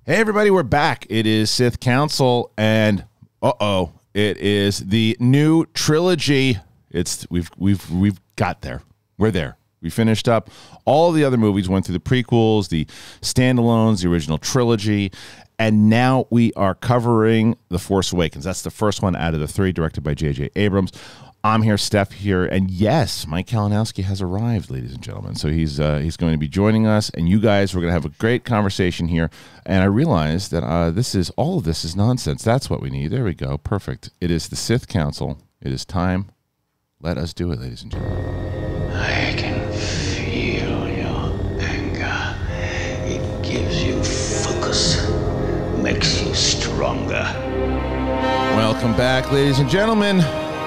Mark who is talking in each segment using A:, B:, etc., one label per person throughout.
A: Hey everybody, we're back. It is Sith Council, and it is the new trilogy. We've got there. We're there. We finished up all the other movies, went through the prequels, the standalones, the original trilogy, and now we are covering The Force Awakens. That's the first one out of the three, directed by J.J. Abrams. I'm here, Steph here, and yes, Mike Kalinowski has arrived, ladies and gentlemen. So he's going to be joining us, and you guys, we're going to have a great conversation here. And I realize that all of this is nonsense. That's what we need. There we go. Perfect. It is the Sith Council. It is time. Let us do it, ladies and gentlemen.
B: I can feel your anger. It gives you focus, makes you stronger.
A: Welcome back, ladies and gentlemen.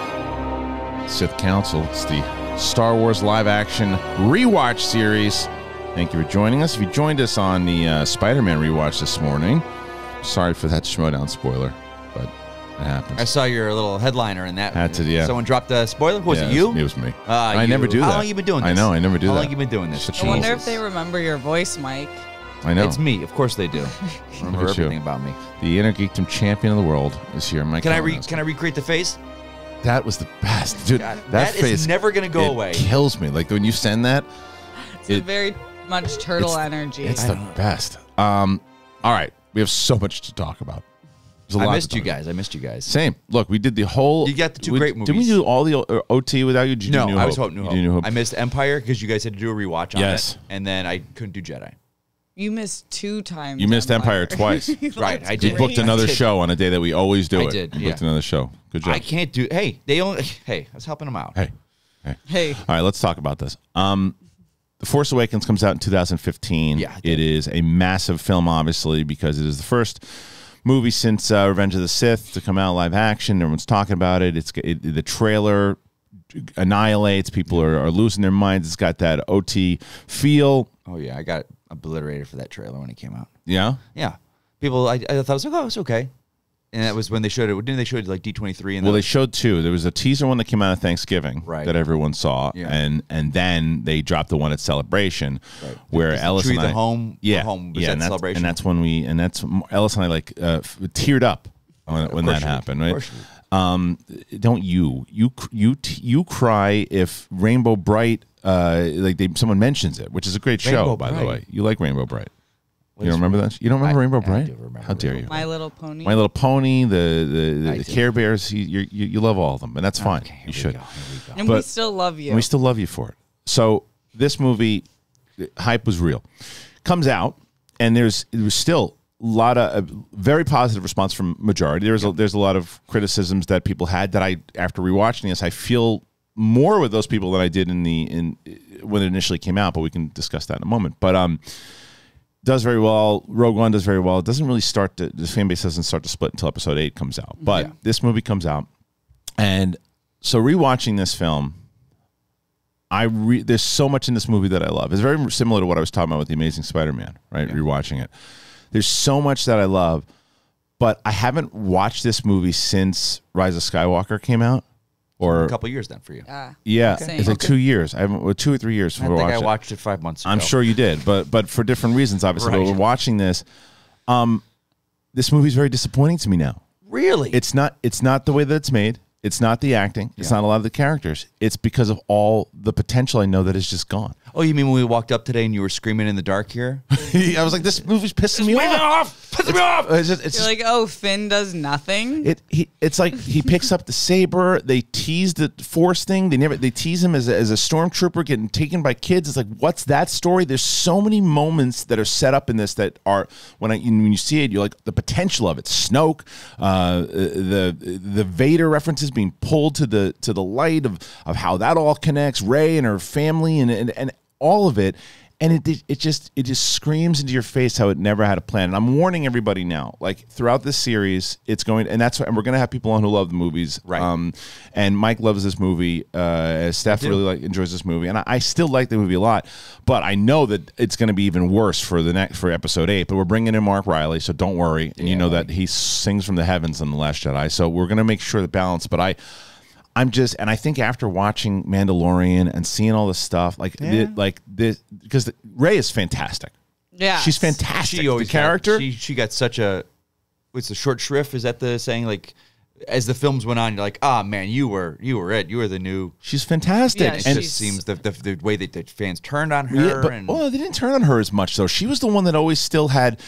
A: Sith Council. It's the Star Wars live-action rewatch series. Thank you for joining us. If you joined us on the Spider-Man rewatch this morning, sorry for that Schmodown spoiler, but it happens.
C: I saw your little headliner in that.
A: Had to, yeah.
C: Someone dropped a spoiler? Was it you?
A: It was me. I never do that.
C: How long have you been doing this?
A: I know, I never do that.
C: How long have you been doing this?
D: I wonder if they remember your voice, Mike.
A: I know.
C: It's me. Of course they do. Remember everything about me.
A: The Inner Geekdom champion of the world is here. Mike,
C: can I recreate the face?
A: That was the best, dude.
C: God,
A: that face
C: is never gonna go away.
A: It kills me. Like when you send that,
D: it's very much turtle energy.
A: It's the best. All right, we have so much to talk about.
C: I missed you guys.
A: Same. Look, we did the whole.
C: You got the two great movies.
A: Didn't we do all the OT without you?
C: No, I was New Hope.
A: I
C: I missed Empire because you guys had to do a rewatch on it, and then I couldn't do Jedi.
D: You missed 2 times.
A: You missed Empire twice.
C: Right, I did.
A: You booked another show on a day that we always do it.
C: I did.
A: You booked another show. Good job.
C: I can't do. Hey, I was helping them out.
A: Hey. All right, let's talk about this. The Force Awakens comes out in 2015.
C: Yeah,
A: it is a massive film, obviously, because it is the first movie since Revenge of the Sith to come out live action. Everyone's talking about it. The trailer annihilates. People are losing their minds. It's got that OT feel.
C: Oh yeah, I got obliterated for that trailer when it came out.
A: Yeah?
C: Yeah. People, I thought, it was like, oh, it's okay. And that was when they showed it. Didn't they show it like D23?
A: Well, they showed 2. There was a teaser one that came out of Thanksgiving that everyone saw,
C: yeah.
A: and then they dropped the one at Celebration, where Ellis and I,
C: home was at Celebration,
A: and that's when Ellis and I teared up when that happened, right? Don't you cry if Rainbow Bright someone mentions it, which is a great show, by the way. You like Rainbow Bright. You don't remember that? You don't remember Rainbow Bright?
C: I do remember.
A: How dare you?
D: My Little Pony.
A: My Little Pony, the Care Bears. You love all of them, and that's fine.
C: Okay,
A: you should.
D: And we still love you.
A: And we still love you for it. So this movie, hype was real. Comes out, and there was still a lot of very positive response from majority. There's a lot of criticisms that people had that after rewatching this, I feel more with those people than I did when it initially came out. But we can discuss that in a moment. But does very well. Rogue One does very well. It doesn't really start to, the fan base doesn't start to split until Episode 8 comes out. But this movie comes out, and so rewatching this film, there's so much in this movie that I love. It's very similar to what I was talking about with The Amazing Spider-Man, right? Yeah. Rewatching it. There's so much that I love, but I haven't watched this movie since Rise of Skywalker came out. Or
C: a couple years then for you.
A: Yeah, it's like 2 years. I haven't 2 or 3 years.
C: I think I watched it 5 months ago.
A: I'm sure you did, but for different reasons, obviously. Right. But we're watching this. This movie's very disappointing to me now.
C: Really?
A: It's not the way that it's made. It's not the acting. It's not a lot of the characters. It's because of all the potential I know that is just gone.
C: Oh, you mean when we walked up today and you were screaming in the dark here?
A: I was like, this movie's pissing me off.
C: Pissing me off.
D: You're like, oh, Finn does nothing?
A: It's like he picks up the saber. They tease the Force thing. They tease him as a stormtrooper getting taken by kids. It's like, what's that story? There's so many moments that are set up in this that are, when you see it, you're like, the potential of it. Snoke, the Vader references being pulled to the light of how that all connects, Rey and her family and all of it, and it just screams into your face how it never had a plan. And I'm warning everybody now, like throughout this series, it's going, and we're going to have people on who love the movies,
C: right?
A: And Mike loves this movie. Steph really enjoys this movie, and I still like the movie a lot. But I know that it's going to be even worse for Episode 8. But we're bringing in Mark Riley, so don't worry. And you know that he sings from the heavens in The Last Jedi, so we're going to make sure the balance. But and I think after watching Mandalorian and seeing all this stuff, because Rey is fantastic.
D: Yeah.
A: She's fantastic.
C: She always
A: the character.
C: She got such a. What's the short shrift? Is that the saying? Like, as the films went on, you're like, ah, man, you were it. You were the new.
A: She's fantastic.
D: Yeah,
C: It
A: and
C: just seems the way that the fans turned on her.
A: Well, they didn't turn on her as much though. She was the one that always still had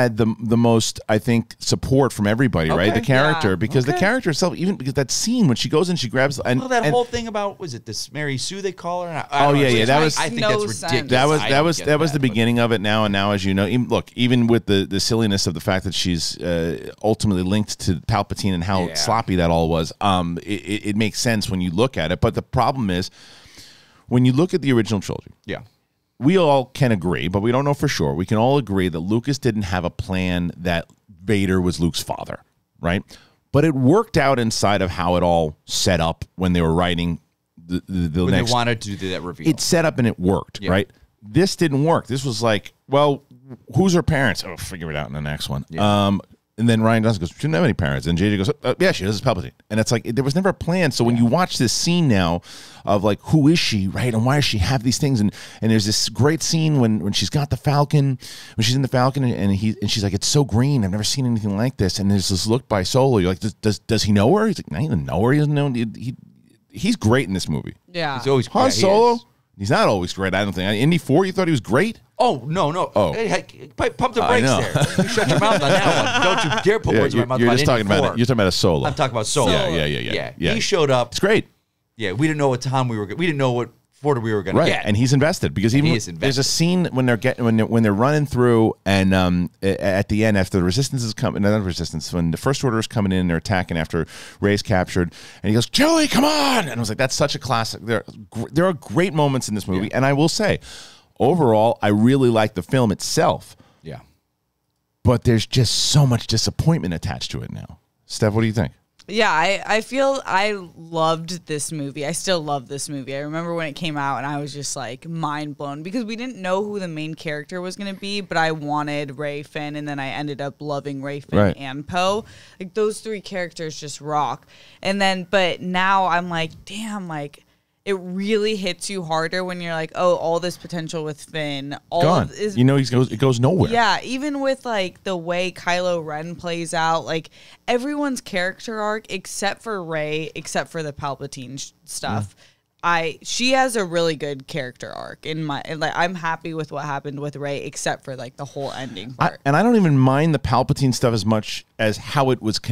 A: the most, I think, support from everybody, right? The character,
D: Yeah.
A: because the character itself, even because that scene when she goes and she grabs and
C: Well, that
A: and-
C: whole thing about, was it this Mary Sue they call her?
A: Oh, yeah, that was-
C: I think
D: No
C: that's
D: sense.
C: ridiculous.
A: that was the beginning of it. Now as you know, even with the silliness of the fact that she's ultimately linked to Palpatine and how sloppy that all was, it makes sense when you look at it. But the problem is when you look at the original trilogy.
C: Yeah.
A: We all can agree, but we don't know for sure. We can all agree that Lucas didn't have a plan that Vader was Luke's father, right? But it worked out inside of how it all set up when they were writing the
C: When
A: next.
C: they wanted to do that reveal.
A: It set up and it worked, right? This didn't work. This was like, well, who's her parents? Oh, figure it out in the next one.
C: Yeah.
A: And then Ryan Johnson goes, she didn't have any parents. And JJ goes, yeah, she does. It's Palpatine. And it's like, there was never a plan. So when you watch this scene now of like, who is she, right? And why does she have these things? And there's this great scene when she's got the Falcon, when she's in the Falcon and she's like, it's so green. I've never seen anything like this. And there's this look by Solo. You're like, does he know her? He's like, no, he doesn't know her. He doesn't know. He's great in this movie.
D: Yeah.
C: He's always
A: Han
C: he
A: Solo,
C: is.
A: he's not always great. I don't think. Indy 4, you thought he was great?
C: Oh, no.
A: Oh.
C: Hey, pump the
A: I
C: brakes
A: know.
C: there. You shut your mouth on that one. Don't you dare put words in my mouth
A: you're
C: about
A: just talking
C: Indy
A: about
C: 4.
A: You're talking about a Solo.
C: I'm talking about Solo.
A: Yeah.
C: He showed up.
A: It's great.
C: Yeah, we didn't know what time we didn't know what order we were going to
A: Right,
C: get.
A: and he's invested because even
C: he is invested.
A: there's a scene when they're running through and at the end after the resistance is coming, not resistance, when the First Order is coming in and they're attacking after Rey's captured, and he goes, Joey, come on! And I was like, that's such a classic. There are great moments in this movie, and I will say, overall, I really like the film itself.
C: Yeah.
A: But there's just so much disappointment attached to it now. Steph, what do you think?
D: Yeah, I feel I loved this movie. I still love this movie. I remember when it came out and I was just like mind blown because we didn't know who the main character was going to be, but I wanted Rey, Finn, and then I ended up loving Rey, Finn, and Poe. Like those three characters just rock. And then, but now I'm like, damn, like it really hits you harder when you're like, oh, all this potential with Finn, all
A: Gone.
D: is,
A: You know, it goes nowhere.
D: yeah, even with like the way Kylo Ren plays out, like everyone's character arc except for Rey, except for the Palpatine stuff. She has a really good character arc I'm happy with what happened with Rey, except for like the whole ending part.
A: And I don't even mind the Palpatine stuff as much as how it was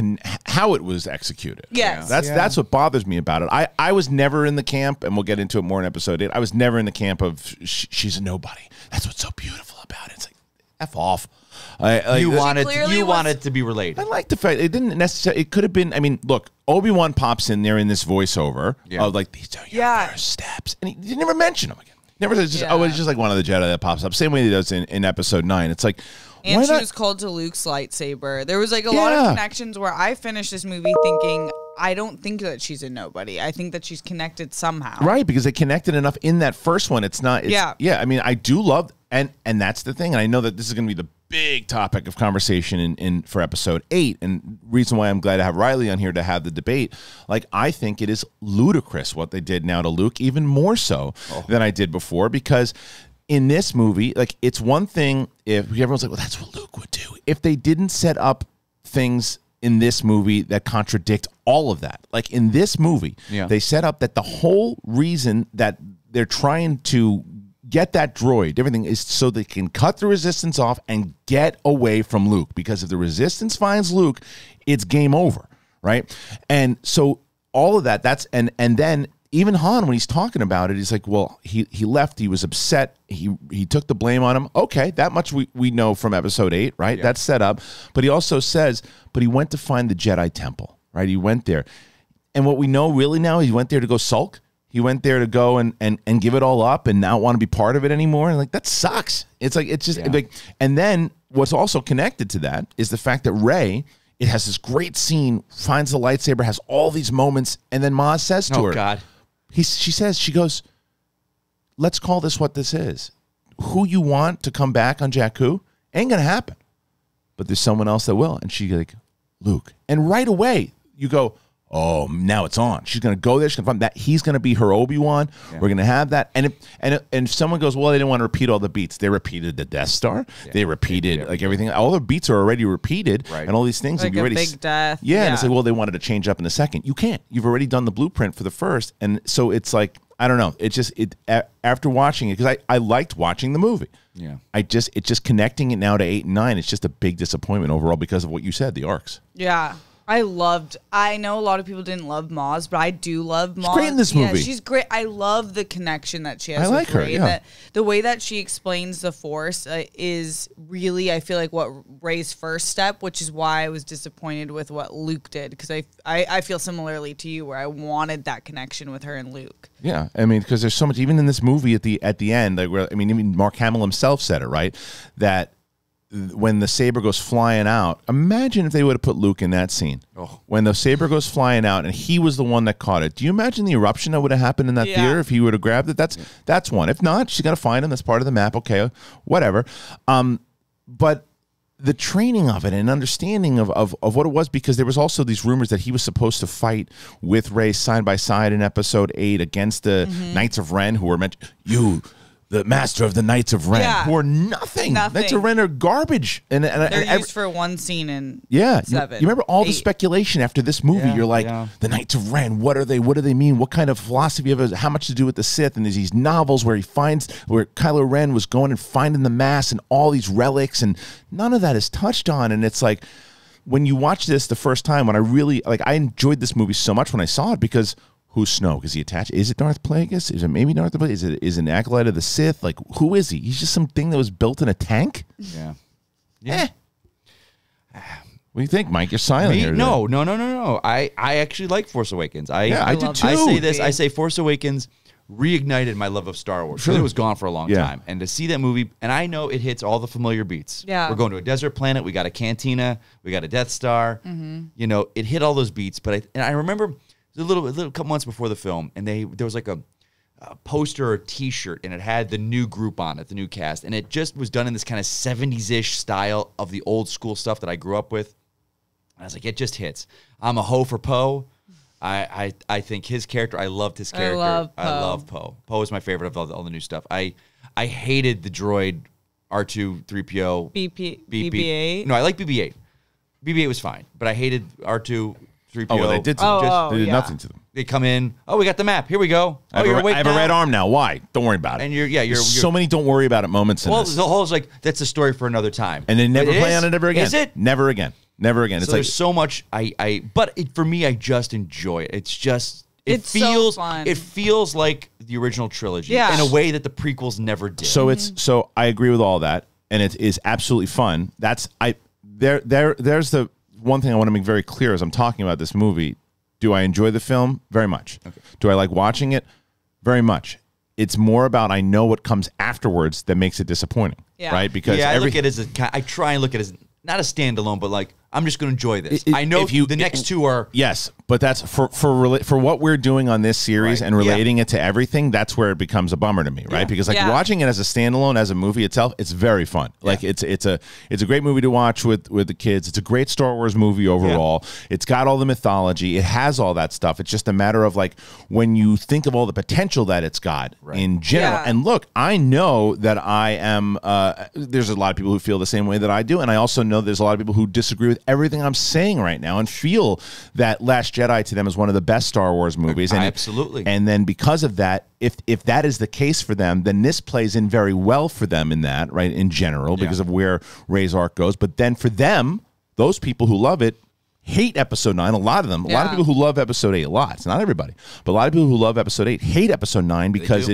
A: executed.
D: Yes.
A: That's what bothers me about it. I was never in the camp, and we'll get into it more in episode 8. I was never in the camp of she's a nobody. That's what's so beautiful about it. It's like, F off.
C: You
D: clearly
C: wanted to be related.
A: I like the fact it didn't necessarily. It could have been. I mean, look, Obi-Wan pops in there in this voiceover of like, these are your first steps, and he never mentioned them again. Never says just oh, it's just like one of the Jedi that pops up. Same way he does in episode 9. It's like,
D: and
A: why
D: she
A: not?
D: was called to Luke's lightsaber. There was like a lot of connections where I finished this movie thinking, I don't think that she's a nobody. I think that she's connected somehow.
A: Right, because they connected enough in that first one. It's not. It's,
D: Yeah.
A: I mean, I do love, and that's the thing. And I know that this is going to be the big topic of conversation in for episode 8. And reason why I'm glad to have Riley on here to have the debate. Like, I think it is ludicrous what they did now to Luke, even more so than I did before, because in this movie, like, it's one thing if everyone's like, well, that's what Luke would do. If they didn't set up things in this movie that contradict all of that. Like in this movie, they set up that the whole reason that they're trying to get that droid, everything is so they can cut the resistance off and get away from Luke. Because if the resistance finds Luke, it's game over, right? And so all of that, and then even Han, when he's talking about it, he's like, well, he left, he was upset, he took the blame on him. Okay, that much we know from episode 8, right? That's set up. But he also says, but he went to find the Jedi Temple, right? He went there. And what we know really now, he went there to go sulk. He went there to go and give it all up and not want to be part of it anymore. And like, that sucks. It's like, it's just like, and then what's also connected to that is the fact that Rey, it has this great scene, finds the lightsaber, has all these moments, and then Maz says to her,
C: God.
A: She goes, let's call this what this is. Who you want to come back on Jakku ain't going to happen. But there's someone else that will. And she like, Luke. And right away, you go, oh, now it's on. She's going to go there. She's going to find that he's going to be her Obi-Wan. Yeah. We're going to have that. And if someone goes, well, they didn't want to repeat all the beats. They repeated the Death Star. Yeah. They repeated like everything. All the beats are already repeated, and all these things.
D: Like
A: a
D: big death.
A: Yeah, and it's like, well, they wanted to change up in the second. You can't. You've already done the blueprint for the first, and so it's like, I don't know. After watching it, because I liked watching the movie.
C: Yeah.
A: It's just connecting it now to 8 and 9. It's just a big disappointment overall because of what you said, the arcs.
D: Yeah. I know a lot of people didn't love Maz, but I do love Maz.
A: She's great in this movie.
D: Yeah, she's great. I love the connection that she has
A: I like
D: with Rey.
A: her, yeah.
D: The way that she explains the Force is really, I feel like, what Rey's first step, which is why I was disappointed with what Luke did, because I feel similarly to you, where I wanted that connection with her and Luke.
A: Yeah, I mean, because there's so much, even in this movie at the end, like where, I mean, even Mark Hamill himself said it, right? That when the saber goes flying out, imagine if they would have put Luke in that scene. Oh. When the saber goes flying out and he was the one that caught it. Do you imagine the eruption that would have happened in that theater if he would have grabbed it? That's one. If not, she's got to find him. That's part of the map. Okay, whatever. But the training of it and understanding of what it was, because there was also these rumors that he was supposed to fight with Rey side by side in Episode 8 against the Knights of Ren, who were meant the master of the Knights of Ren, who are nothing. Knights of Ren are garbage, and
D: they're used for one scene in 7.
A: You remember all the speculation after this movie? You're like, the Knights of Ren. What are they? What do they mean? What kind of philosophy of it? How much to do with the Sith? And there's these novels where Kylo Ren was going and finding the mass and all these relics, and none of that is touched on. And it's like, when you watch this the first time, when I enjoyed this movie so much when I saw it, because who's Snoke? Is he attached? Is it Darth Plagueis? Is it maybe Darth Plagueis? Is it an acolyte of the Sith? Like, who is he? He's just something that was built in a tank?
C: Yeah.
A: What do you think, Mike? You're silent here.
C: No. I actually like Force Awakens.
A: I do too.
C: I say Force Awakens reignited my love of Star Wars. It was gone for a long time. And to see that movie, and I know it hits all the familiar beats.
D: Yeah.
C: We're going to a desert planet. We got a cantina. We got a Death Star. You know, it hit all those beats. But I remember a little couple months before the film, and there was like a poster or T-shirt, and it had the new group on it, the new cast, and it just was done in this kind of 70s-ish style of the old school stuff that I grew up with. And I was like, it just hits. I'm a hoe for Poe. I think his character, I loved his character. I love Poe. Poe is my favorite of all the new stuff. I hated the droid R2-3PO.
D: BB-8?
C: No, I like BB-8. BB-8 was fine, but I hated R2-3PO.
A: Oh, well, they did they did nothing to them.
C: They come in. Oh, we got the map. Here we go.
A: I have a red arm now. Why? Don't worry about it.
C: And you're
A: so many don't worry about it moments in this.
C: The whole is like, that's a story for another time.
A: And they never play on it ever again.
C: Is it?
A: Never again. Never again.
C: So there's so much for me, I just enjoy it. It's feels
D: so fun.
C: It feels like the original trilogy in a way that the prequels never did.
A: So so I agree with all that, and it is absolutely fun. There's the one thing I want to make very clear as I'm talking about this movie. Do I enjoy the film? Very much. Okay. Do I like watching it? Very much. It's more about I know what comes afterwards that makes it disappointing, right? Because
C: I look at it as I try and look at it as not a standalone, but like, I'm just going to enjoy this. I know the next two are...
A: Yes, but that's for what we're doing on this series and relating it to everything, that's where it becomes a bummer to me, right? Because like watching it as a standalone, as a movie itself, it's very fun. Like it's a great movie to watch with the kids. It's a great Star Wars movie overall. It's got all the mythology. It has all that stuff. It's just a matter of like, when you think of all the potential that it's got in general. And look, I know that I am... there's a lot of people who feel the same way that I do, and I also know there's a lot of people who disagree with everything I'm saying right now and feel that Last Jedi to them is one of the best Star Wars movies. And
C: absolutely.
A: And then because of that, if that is the case for them, then this plays in very well for them in that, right, in general, because of where Rey's arc goes. But then for them, those people who love it, hate Episode 9, a lot of them. A lot of people who love Episode 8 a lot. It's not everybody. But a lot of people who love Episode 8 hate Episode 9 because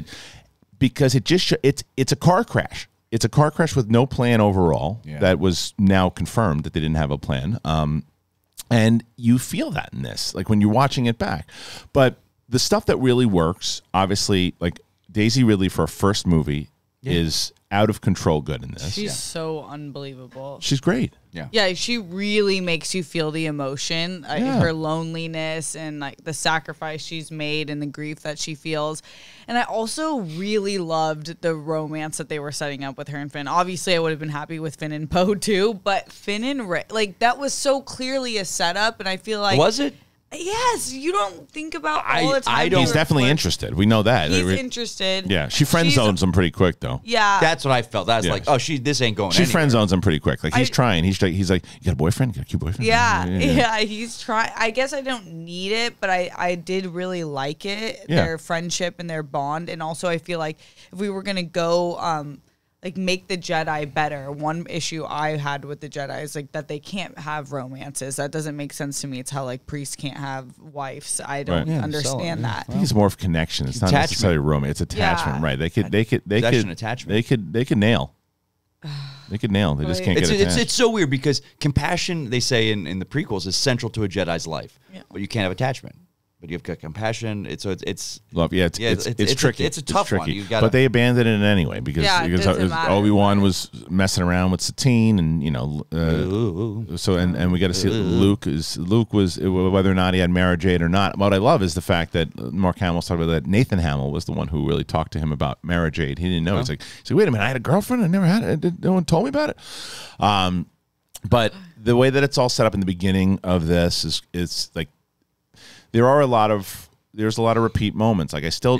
A: it's a car crash. It's a car crash with no plan overall. That was now confirmed that they didn't have a plan. And you feel that in this, like when you're watching it back. But the stuff that really works, obviously, like Daisy Ridley for a first movie is out of control good in this.
D: She's so unbelievable.
A: She's great.
D: Yeah, she really makes you feel the emotion, her loneliness and like the sacrifice she's made and the grief that she feels. And I also really loved the romance that they were setting up with her and Finn. Obviously, I would have been happy with Finn and Poe too, but Finn and Rey, like that was so clearly a setup, and I feel like...
C: Was it?
D: Yes, you don't think about all the time.
C: I don't-
A: He's definitely interested. We know that.
D: He's interested.
A: Yeah, she friend zones him pretty quick though.
D: Yeah,
C: That's what I felt. I was
A: Yeah.
C: like, oh, this ain't going
A: She
C: anywhere.
A: friend zones him pretty quick. Like he's trying. He's like, you got a boyfriend? You got a cute boyfriend?
D: yeah. He's trying. I guess I don't need it, but I did really like it.
A: Yeah.
D: Their friendship and their bond, and also I feel like if we were gonna go, like make the Jedi better. One issue I had with the Jedi is like that they can't have romances. That doesn't make sense to me. It's how like priests can't have wives. I don't
A: Right. Yeah,
D: understand that.
A: I think it's more of connection. It's not
C: Attachment.
A: necessarily romance. It's attachment,
D: Yeah.
A: right? They could
C: Possession, attachment.
A: They could nail. They could nail. They just
D: Right.
A: can't get attached.
C: It's so weird because compassion, they say in the prequels, is central to a Jedi's life.
D: Yeah.
C: But you can't have attachment. But you've got compassion. It's
A: Love, yeah, it's tricky.
C: It's a tough one.
A: tricky.
C: You've gotta-
A: But they abandoned it anyway because,
D: Yeah, it doesn't matter.
A: Obi-Wan was messing around with Satine, and so and we got to see Luke was whether or not he had Mara Jade or not. What I love is the fact that Mark Hamill's talking about that Nathan Hamill was the one who really talked to him about Mara Jade. He didn't know. He's like, wait a minute, I had a girlfriend. I never had it. No one told me about it. But the way that it's all set up in the beginning of this is like. There's a lot of repeat moments. Like I still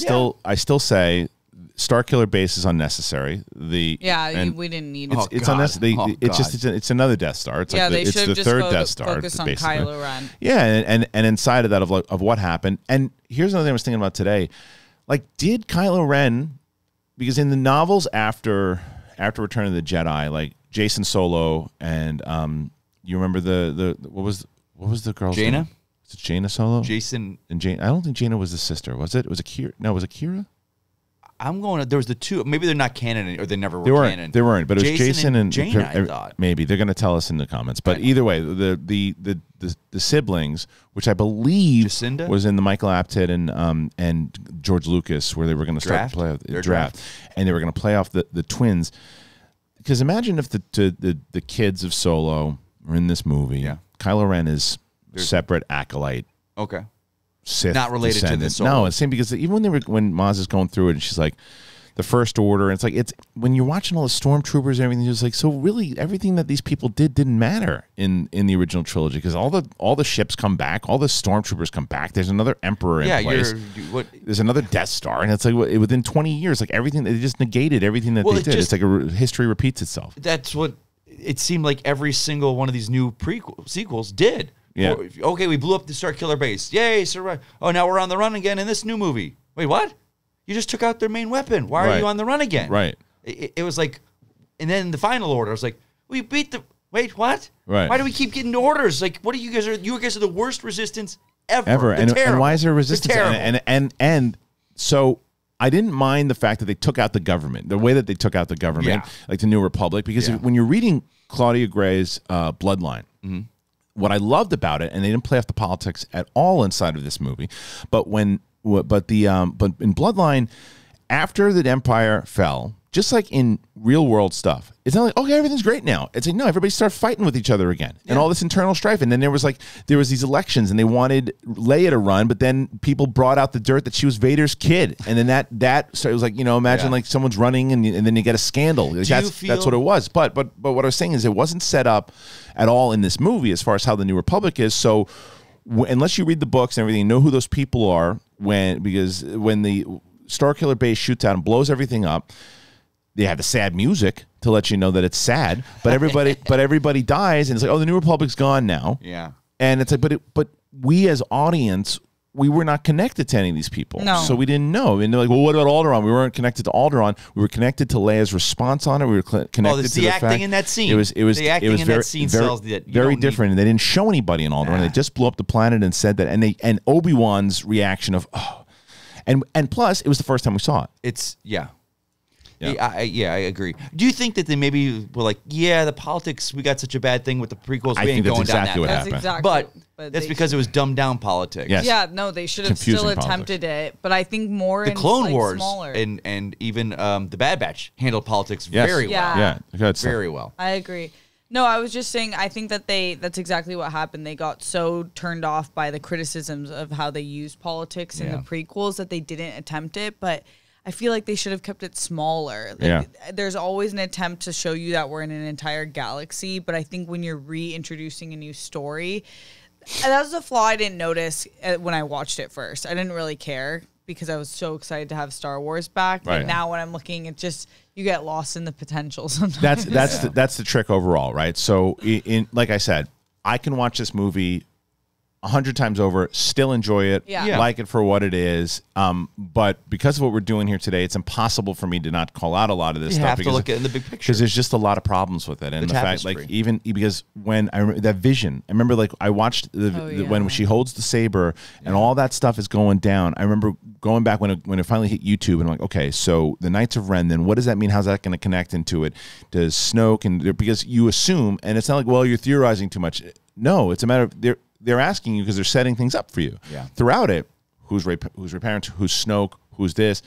A: say Starkiller Base is unnecessary.
D: We didn't need it.
A: It's unnecessary. It's another Death Star. It's like
D: they
A: it's
D: should
A: the
D: just
A: third Death Star.
D: focus on
A: basically.
D: Kylo Ren.
A: Yeah, and inside of that of what happened. And here's another thing I was thinking about today. Like, did Kylo Ren? Because in the novels after Return of the Jedi, like Jason Solo and you remember the what was the girl's
C: Jaina?
A: name? Is it Jaina Solo?
C: Jason.
A: And Jane. I don't think Jaina was the sister. Was it? Was it Kira? No, was it Kira?
C: I'm going. There was the two. Maybe they're not canon, or they never were
A: They weren't.
C: canon.
A: They weren't. But it was Jason and
C: Jaina. I thought
A: maybe they're going to tell us in the comments. But either way, the siblings, which I believe
C: Jacinda?
A: was in the Michael Apted and George Lucas, where they were going to start to play off the draft, and they were going to play off the twins. Because imagine if the kids of Solo were in this movie. Yeah. Kylo Ren is separate acolyte.
C: Okay.
A: Sith
C: not related to
A: descendant.
C: the Solo.
A: No, it's same because even when Maz is going through it and she's like the First Order, it's when you're watching all the stormtroopers and everything, it's like, so really everything that these people didn't matter in the original trilogy because all the ships come back, all the stormtroopers come back. There's another Emperor in place. There's another Death Star, and it's like within 20 years, like everything they just negated everything that they did. It's like history repeats itself.
C: That's what it seemed like every single one of these new sequels did.
A: Yeah.
C: Okay, we blew up the Starkiller Base. Yay, survive. Oh, now we're on the run again in this new movie. Wait, what? You just took out their main weapon. Why are you on the run again?
A: Right.
C: It was like, and then the final order, I was like, we beat the. Wait, what?
A: Right.
C: Why do we keep getting orders? Like, what are you guys? You guys are the worst resistance ever.
A: Ever. And why is there resistance?
C: They're terrible.
A: And so I didn't mind the fact that they took out the government, the way that they took out the government, like the New Republic, because when you're reading Claudia Gray's Bloodline. Mm-hmm. What I loved about it, and they didn't play off the politics at all inside of this movie, but in Bloodline, after the Empire fell, just like in real world stuff, it's not like, okay, everything's great now. It's like, no, everybody started fighting with each other again, and all this internal strife. And then there was these elections, and they wanted Leia to run, but then people brought out the dirt that she was Vader's kid, and then so it was like, imagine like someone's running, and then you get a scandal. Like, that's what it was. But what I was saying is it wasn't set up at all in this movie as far as how the New Republic is. So unless you read the books and everything, know who those people are because when the Starkiller Base shoots out and blows everything up, they have the sad music to let you know that it's sad, but everybody dies, and it's like, oh, the New Republic's gone now.
C: Yeah,
A: and it's like, but we as audience, we were not connected to any of these people, so we didn't know. And they're like, well, what about Alderaan? We weren't connected to Alderaan. We were connected to Leia's response on it. We were connected to the
C: acting
A: fact
C: in that scene.
A: It was very different, and they didn't show anybody in Alderaan. They just blew up the planet and said that, and Obi-Wan's reaction of and plus it was the first time we saw it.
C: I agree. Do you think that they maybe were like, the politics, we got such a bad thing with the prequels, we ain't going
A: exactly
C: down that
A: what
C: path.
A: happened.
C: But that's because it was dumbed down politics.
A: Yes.
D: Yeah, no, they should have
A: Confusing
D: still attempted it, but I think more
C: the
D: in
C: Clone Wars
D: smaller.
C: and even the Bad Batch handled politics very well.
A: Yeah,
C: very well.
D: I agree. No, I was just saying, I think that that's exactly what happened. They got so turned off by the criticisms of how they used politics in the prequels that they didn't attempt it, but I feel like they should have kept it smaller. There's always an attempt to show you that we're in an entire galaxy, but I think when you're reintroducing a new story, that was a flaw I didn't notice when I watched it first. I didn't really care because I was so excited to have Star Wars back.
A: Right.
D: And now when I'm looking, it just you get lost in the potential sometimes.
A: That's the trick overall, right? So in like I said, I can watch this movie 100 times over, still enjoy it, like it for what it is. But because of what we're doing here today, it's impossible for me to not call out a lot of this stuff.
C: You have to look at it in the big picture.
A: Because there's just a lot of problems with it. And the fact, like, even because when I remember that vision, I remember, like, I watched when she holds the saber and all that stuff is going down. I remember going back when it finally hit YouTube and I'm like, okay, so the Knights of Ren, then what does that mean? How's that going to connect into it? Does Snoke, and because you assume, and it's not like, well, you're theorizing too much. No, it's a matter of they're asking you because they're setting things up for you. Yeah. Throughout it, who's Rey parents, who's Snoke, who's this,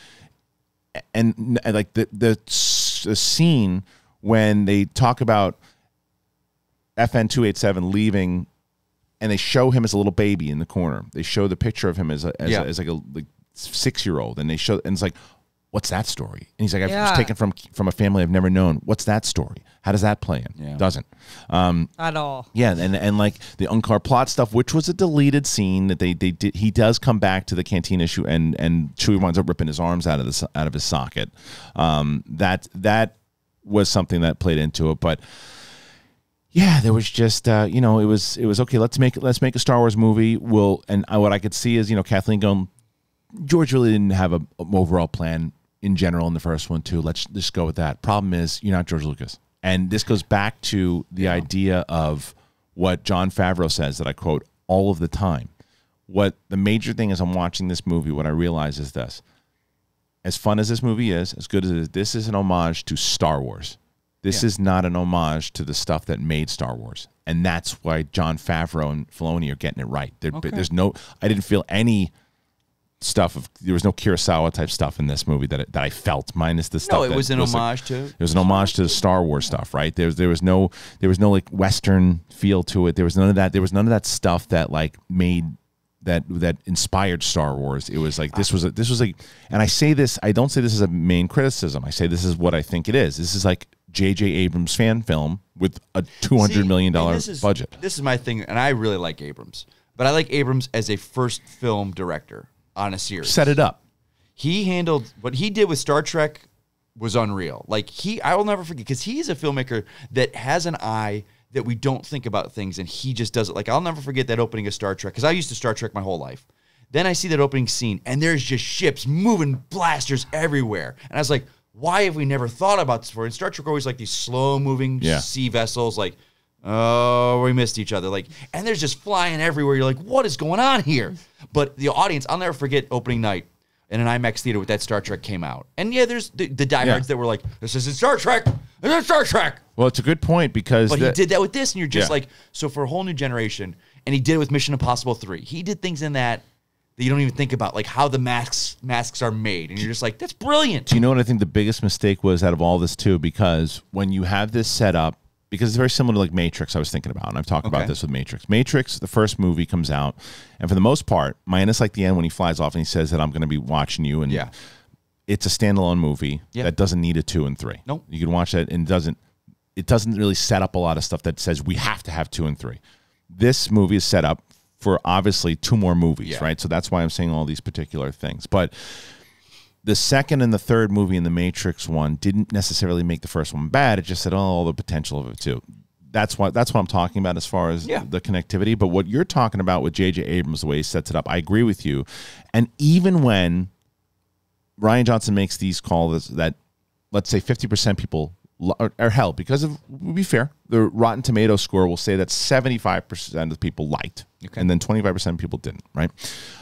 A: and like the scene when they talk about FN 287 leaving, and they show him as a little baby in the corner. They show the picture of him as like a 6-year-old, and they show, and it's like, what's that story? And he's like, I've just taken from a family I've never known. What's that story? How does that play in? Yeah. Doesn't.
D: At all. Yeah,
A: and like the Unkar plot stuff, which was a deleted scene that they did. He does come back to the canteen issue, and Chewie winds up ripping his arms out of his socket. That was something that played into it, but yeah, there was just it was okay. Let's make a Star Wars movie. And what I could see is Kathleen going, George really didn't have an overall plan in general in the first one too. Let's just go with that. Problem is, you're not George Lucas. And this goes back to the idea of what Jon Favreau says that I quote all of the time. What the major thing is, I'm watching this movie, what I realize is this. As fun as this movie is, as good as it is, this is an homage to Star Wars. This is not an homage to the stuff that made Star Wars. And that's why Jon Favreau and Filoni are getting it right. There's I didn't feel any there was no Kurosawa type stuff in this movie that I felt, minus the stuff.
C: No, it was an homage to.
A: It was an homage to the Star Wars stuff, right? There was no like Western feel to it. There was none of that. There was none of that stuff that like made that inspired Star Wars. It was like this was like, and I say this. I don't say this as a main criticism. I say this is what I think it is. This is like J.J. Abrams fan film with a $200 million budget.
C: This is my thing, and I really like Abrams, but I like Abrams as a first film director on a series.
A: Set it up.
C: He handled what he did with Star Trek was unreal. Like I will never forget, because he's a filmmaker that has an eye that we don't think about things, and he just does it. Like I'll never forget that opening of Star Trek, because I used to Star Trek my whole life. Then I see that opening scene, and there's just ships moving, blasters everywhere, and I was like, why have we never thought about this before? In Star Trek, always like these slow-moving sea vessels, like, oh, we missed each other. Like, and there's just flying everywhere. You're like, what is going on here? But the audience, I'll never forget opening night in an IMAX theater with that Star Trek came out. And yeah, there's the diehards that were like, this isn't Star Trek. This is Star Trek.
A: Well, it's a good point, because
C: But he did that with this, and you're just like, so for a whole new generation, and he did it with Mission Impossible 3. He did things in that you don't even think about, like how the masks are made. And you're just like, that's brilliant.
A: Do you know what I think the biggest mistake was out of all this too? Because when you have this set up, because it's very similar to like Matrix, I was thinking about, and I've talked about this with Matrix. Matrix, the first movie comes out, and for the most part, minus like the end when he flies off and he says that I'm going to be watching you, and it's a standalone movie that doesn't need a 2 and 3.
C: Nope.
A: You can watch that, and it doesn't really set up a lot of stuff that says we have to have 2 and 3. This movie is set up for obviously 2 more movies, right? So that's why I'm saying all these particular things. But the second and the third movie in the Matrix one didn't necessarily make the first one bad. It just said, all the potential of it too. That's what I'm talking about as far as the connectivity. But what you're talking about with J.J. Abrams, the way he sets it up, I agree with you. And even when Rian Johnson makes these calls that, let's say 50% people or hell, because of, we'll be fair, the Rotten Tomato score will say that 75% of people liked, and then 25% of people didn't, right?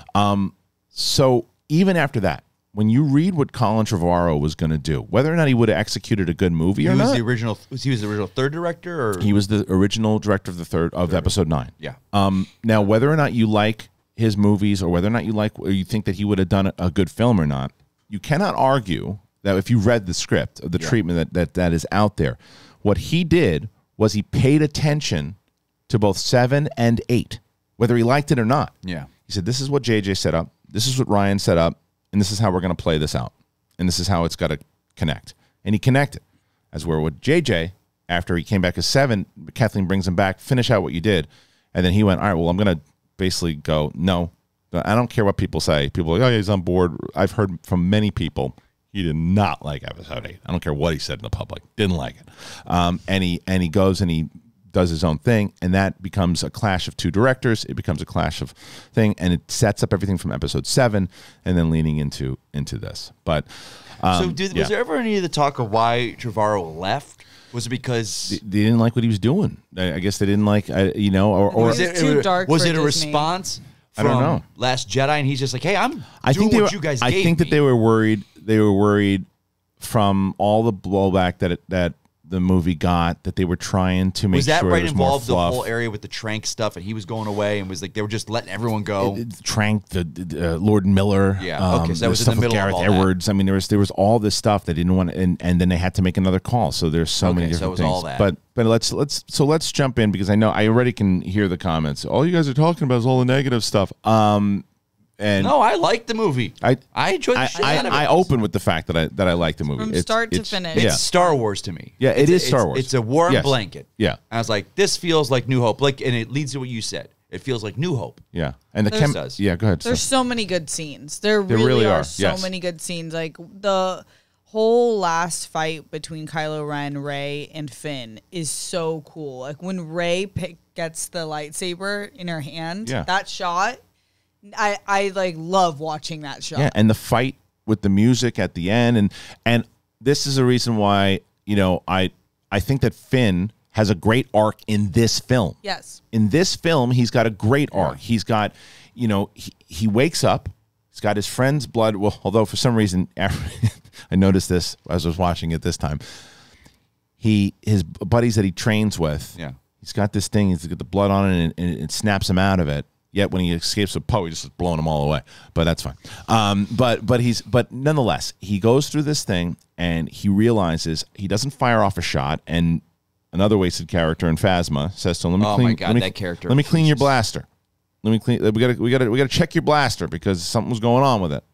A: So even after that, when you read what Colin Trevorrow was going to do, whether or not he would have executed a good movie or not,
C: he was the original third director, or
A: he was the original director of the third episode 9.
C: Yeah.
A: Now, whether or not you like his movies, or whether or not or you think that he would have done a good film or not, you cannot argue that if you read the script of the treatment that is out there, what he did was he paid attention to both 7 and 8, whether he liked it or not.
C: Yeah.
A: He said, this is what JJ set up, this is what Ryan set up, and this is how we're going to play this out, and this is how it's got to connect. And he connected. As where with JJ, after he came back as 7, Kathleen brings him back, finish out what you did. And then he went, all right, well, I'm going to basically go, no, I don't care what people say. People are like, oh, yeah, he's on board. I've heard from many people he did not like Episode 8. I don't care what he said in the public. Didn't like it. And he goes and he does his own thing, and that becomes a clash of two directors. It becomes a clash of thing, and it sets up everything from Episode 7 and then leaning into this. But
C: was there ever any of the talk of why Trevorrow left? Was it because
A: they didn't like what he was doing? I guess they didn't like, or
C: was
D: it too dark
C: was
D: for
C: it a
D: Disney.
C: Response
A: I don't know.
C: Last Jedi, and he's just like, hey, I think you guys
A: I
C: gave
A: think
C: me.
A: that they were worried. They were worried from all the blowback that the movie got, that they were trying to make
C: was that
A: sure
C: right
A: there was more
C: involved the
A: fluff.
C: whole area with the Trank stuff, and he was going away, and was like they were just letting everyone go.
A: Trank, the Lord Miller,
C: Yeah, okay, so that was in
A: stuff
C: the
A: with
C: middle of
A: Gareth
C: all that.
A: Edwards. I mean, there was all this stuff they didn't want, and then they had to make another call. So there's so many
C: Okay, so it
A: different
C: was
A: things.
C: all that.
A: But let's jump in, because I know I already can hear the comments. All you guys are talking about is all the negative stuff. And
C: No, I liked the movie. I enjoyed the
A: I,
C: shit out of it.
A: I open with the fact that I like the movie
D: From
A: It's-
D: start to
A: it's-
D: finish.
C: It's
A: Yeah,
C: Star Wars to me.
A: Yeah, it is Star Wars.
C: It's a warm
A: Yes.
C: blanket.
A: Yeah.
C: I was like, this feels like New Hope. And it leads to what you said. It feels like New Hope.
A: yeah, and the
C: There's does.
A: yeah. Go ahead.
D: There's
A: Seth.
D: so many good scenes. There
A: really
D: really
A: are,
D: are so
A: yes.
D: many good scenes. Like the whole last fight between Kylo Ren, Rey, and Finn is so cool. Like when Rey gets the lightsaber in her hand,
A: Yeah.
D: that shot, I like love watching that shot.
A: Yeah, and the fight with the music at the end, and this is a reason why I think that Finn has a great arc in this film.
D: Yes.
A: In this film, he's got a great arc. He's got, he wakes up. He's got his friend's blood. Well, although for some reason, I noticed this as I was watching it this time. His buddies that he trains with.
C: Yeah.
A: He's got this thing. He's got the blood on it, and it snaps him out of it. Yet when he escapes with Poe, he just is blowing them all away. But that's fine. But nonetheless, he goes through this thing, and he realizes he doesn't fire off a shot. And another wasted character in Phasma says to him,
C: Oh my God, that character.
A: Let me clean your blaster. Let me clean. We gotta check your blaster because something was going on with it.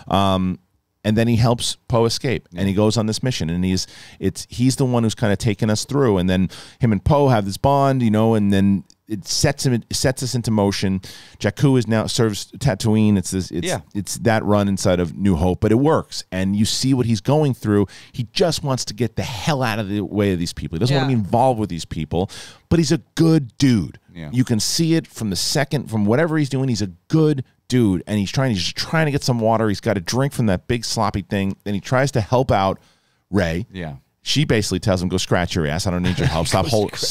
A: And then he helps Poe escape, and he goes on this mission, and he's the one who's kind of taking us through. And then him and Poe have this bond, and then it sets us into motion. Jakku is now serves Tatooine. It's that run inside of New Hope, but it works, and you see what he's going through. He just wants to get the hell out of the way of these people. He doesn't want to be involved with these people, but he's a good dude.
C: Yeah.
A: You can see it from whatever he's doing. He's a good dude, and he's just trying to get some water. He's got a drink from that big sloppy thing. Then he tries to help out Rey.
C: Yeah.
A: She basically tells him, "Go scratch your ass. I don't need your help. Stop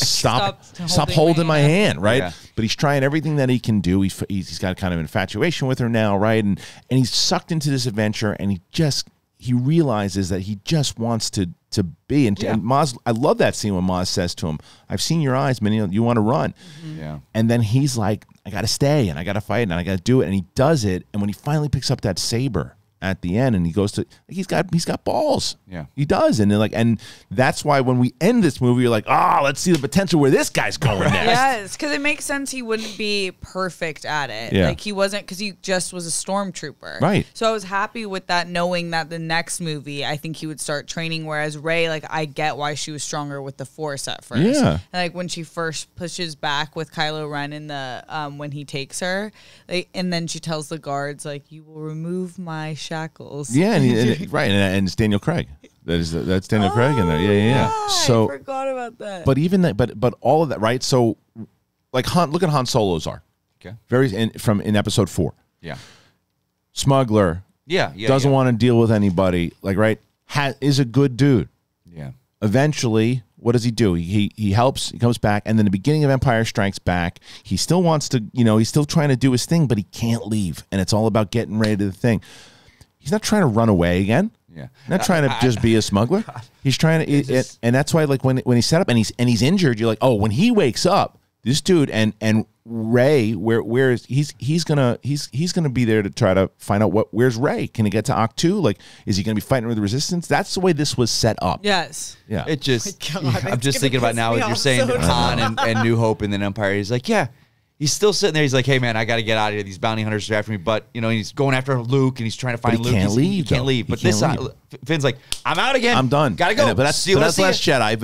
D: Stop
A: holding my hand." Right?
C: Yeah.
A: But he's trying everything that he can do. He's got kind of an infatuation with her now, right? And he's sucked into this adventure, and he realizes that he just wants to be. And Maz, I love that scene when Maz says to him, "I've seen your eyes, man. You want to run."
C: Mm-hmm. Yeah.
A: And then he's like, "I got to stay, and I got to fight, and I got to do it." And he does it. And when he finally picks up that saber at the end, and he goes to, he's got balls.
C: Yeah.
A: He does. And and that's why when we end this movie, you're like, let's see the potential where this guy's going next.
D: Yes, because it makes sense he wouldn't be perfect at it.
A: Yeah.
D: Like he wasn't, because he just was a stormtrooper.
A: Right.
D: So I was happy with that, knowing that the next movie, I think he would start training. Whereas Rey, like I get why she was stronger with the Force at first.
A: Yeah.
D: And like when she first pushes back with Kylo Ren in the when he takes her, like, and then she tells the guards like, "You will remove my shackles."
A: Yeah, and it's Daniel Craig. That's Daniel Craig in there. Yeah.
D: I
A: So,
D: forgot about that.
A: but even that, but all of that, right? So, like look at Han Solo's arc.
C: Okay.
A: In episode 4.
C: Yeah.
A: Smuggler.
C: Yeah.
A: Doesn't want to deal with anybody. Like, right? Is a good dude.
C: Yeah.
A: Eventually, what does he do? He helps. He comes back, and then the beginning of Empire Strikes Back, he still wants to. He's still trying to do his thing, but he can't leave, and it's all about getting ready to the thing. He's not trying to run away again.
C: Yeah.
A: Not trying to just be a smuggler. He's trying to, and that's why, like when he's set up and he's injured, you're like, oh, when he wakes up, this dude and Rey, where is he's gonna be there to try to find out where's Rey? Can he get to Octu? Like, is he gonna be fighting with the Resistance? That's the way this was set up.
D: Yes.
A: Yeah.
C: It just,
D: God,
C: I'm
D: it's
C: just
D: gonna
C: thinking about
D: piss
C: now
D: me
C: as you're
D: off
C: saying
D: so
C: Han and New Hope and then Empire. He's like, yeah. He's still sitting there. He's like, hey, man, I got to get out of here. These bounty hunters are after me. But, you know, he's going after Luke, and he's trying to find Luke.
A: Can't leave,
C: he can't leave. But this
A: leave.
C: Finn's like, I'm out again.
A: I'm done.
C: Got to go.
A: But that's Last Jedi.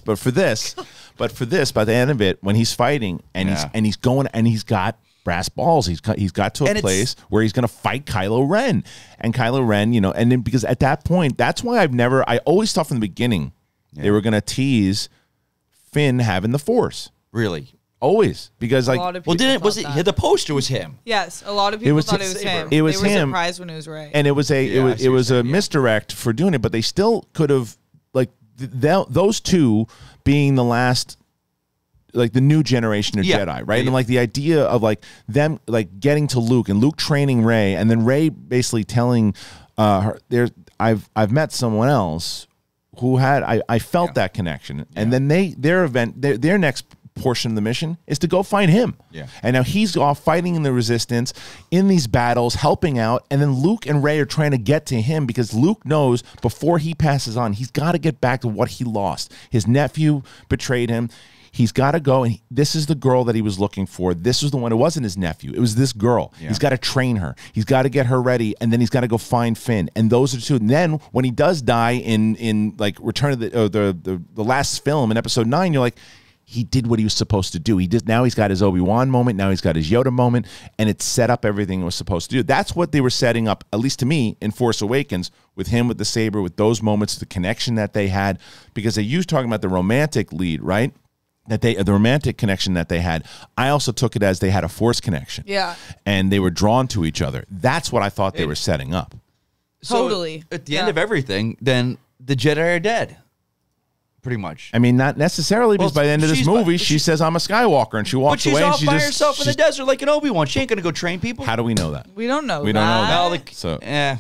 A: But for this, by the end of it, when he's fighting and he's going and he's got brass balls, he's got to a place where he's going to fight Kylo Ren, and Kylo Ren, you know, and then because at that point, that's why I always thought from the beginning they were going to tease Finn having the Force.
C: Really?
A: Always, because like,
C: the poster was him?
D: Yes, a lot of people thought it was him.
A: It was
D: they were
A: him.
D: surprised when it was Rey.
A: And it was a misdirect for doing it, but they still could have like those two being the last, like the new generation of Jedi, right? And like the idea of like them like getting to Luke and Luke training Rey, and then Rey basically telling her, I've met someone else who had I felt that connection, and then their next portion of the mission is to go find him. Yeah. And now he's off fighting in the Resistance, in these battles, helping out, and then Luke and Rey are trying to get to him because Luke knows before he passes on, he's got to get back to what he lost. His nephew betrayed him. He's got to go, and this is the girl that he was looking for. This was the one. It wasn't his nephew. It was this girl. Yeah. He's got to train her. He's got to get her ready, and then he's got to go find Finn. And those are two. And then when he does die in like Return of the last film in Episode 9, you're like, he did what he was supposed to do. Now he's got his Obi-Wan moment. Now he's got his Yoda moment, and it set up everything it was supposed to do. That's what they were setting up, at least to me, in Force Awakens, with him with the saber, with those moments, the connection that they had, because they used talking about the romantic lead, right? The romantic connection that they had. I also took it as they had a Force connection.
D: Yeah.
A: And they were drawn to each other. That's what I thought they were setting up.
D: Totally.
C: So at the end of everything, then the Jedi are dead. Pretty much.
A: I mean, not necessarily, because by the end of this movie, she says, I'm a Skywalker, and she walks away.
C: But she's off by herself in the desert like an Obi-Wan. She ain't going to go train people.
A: How do we know that?
D: We don't know
A: We don't know that.
C: No, like,
A: so,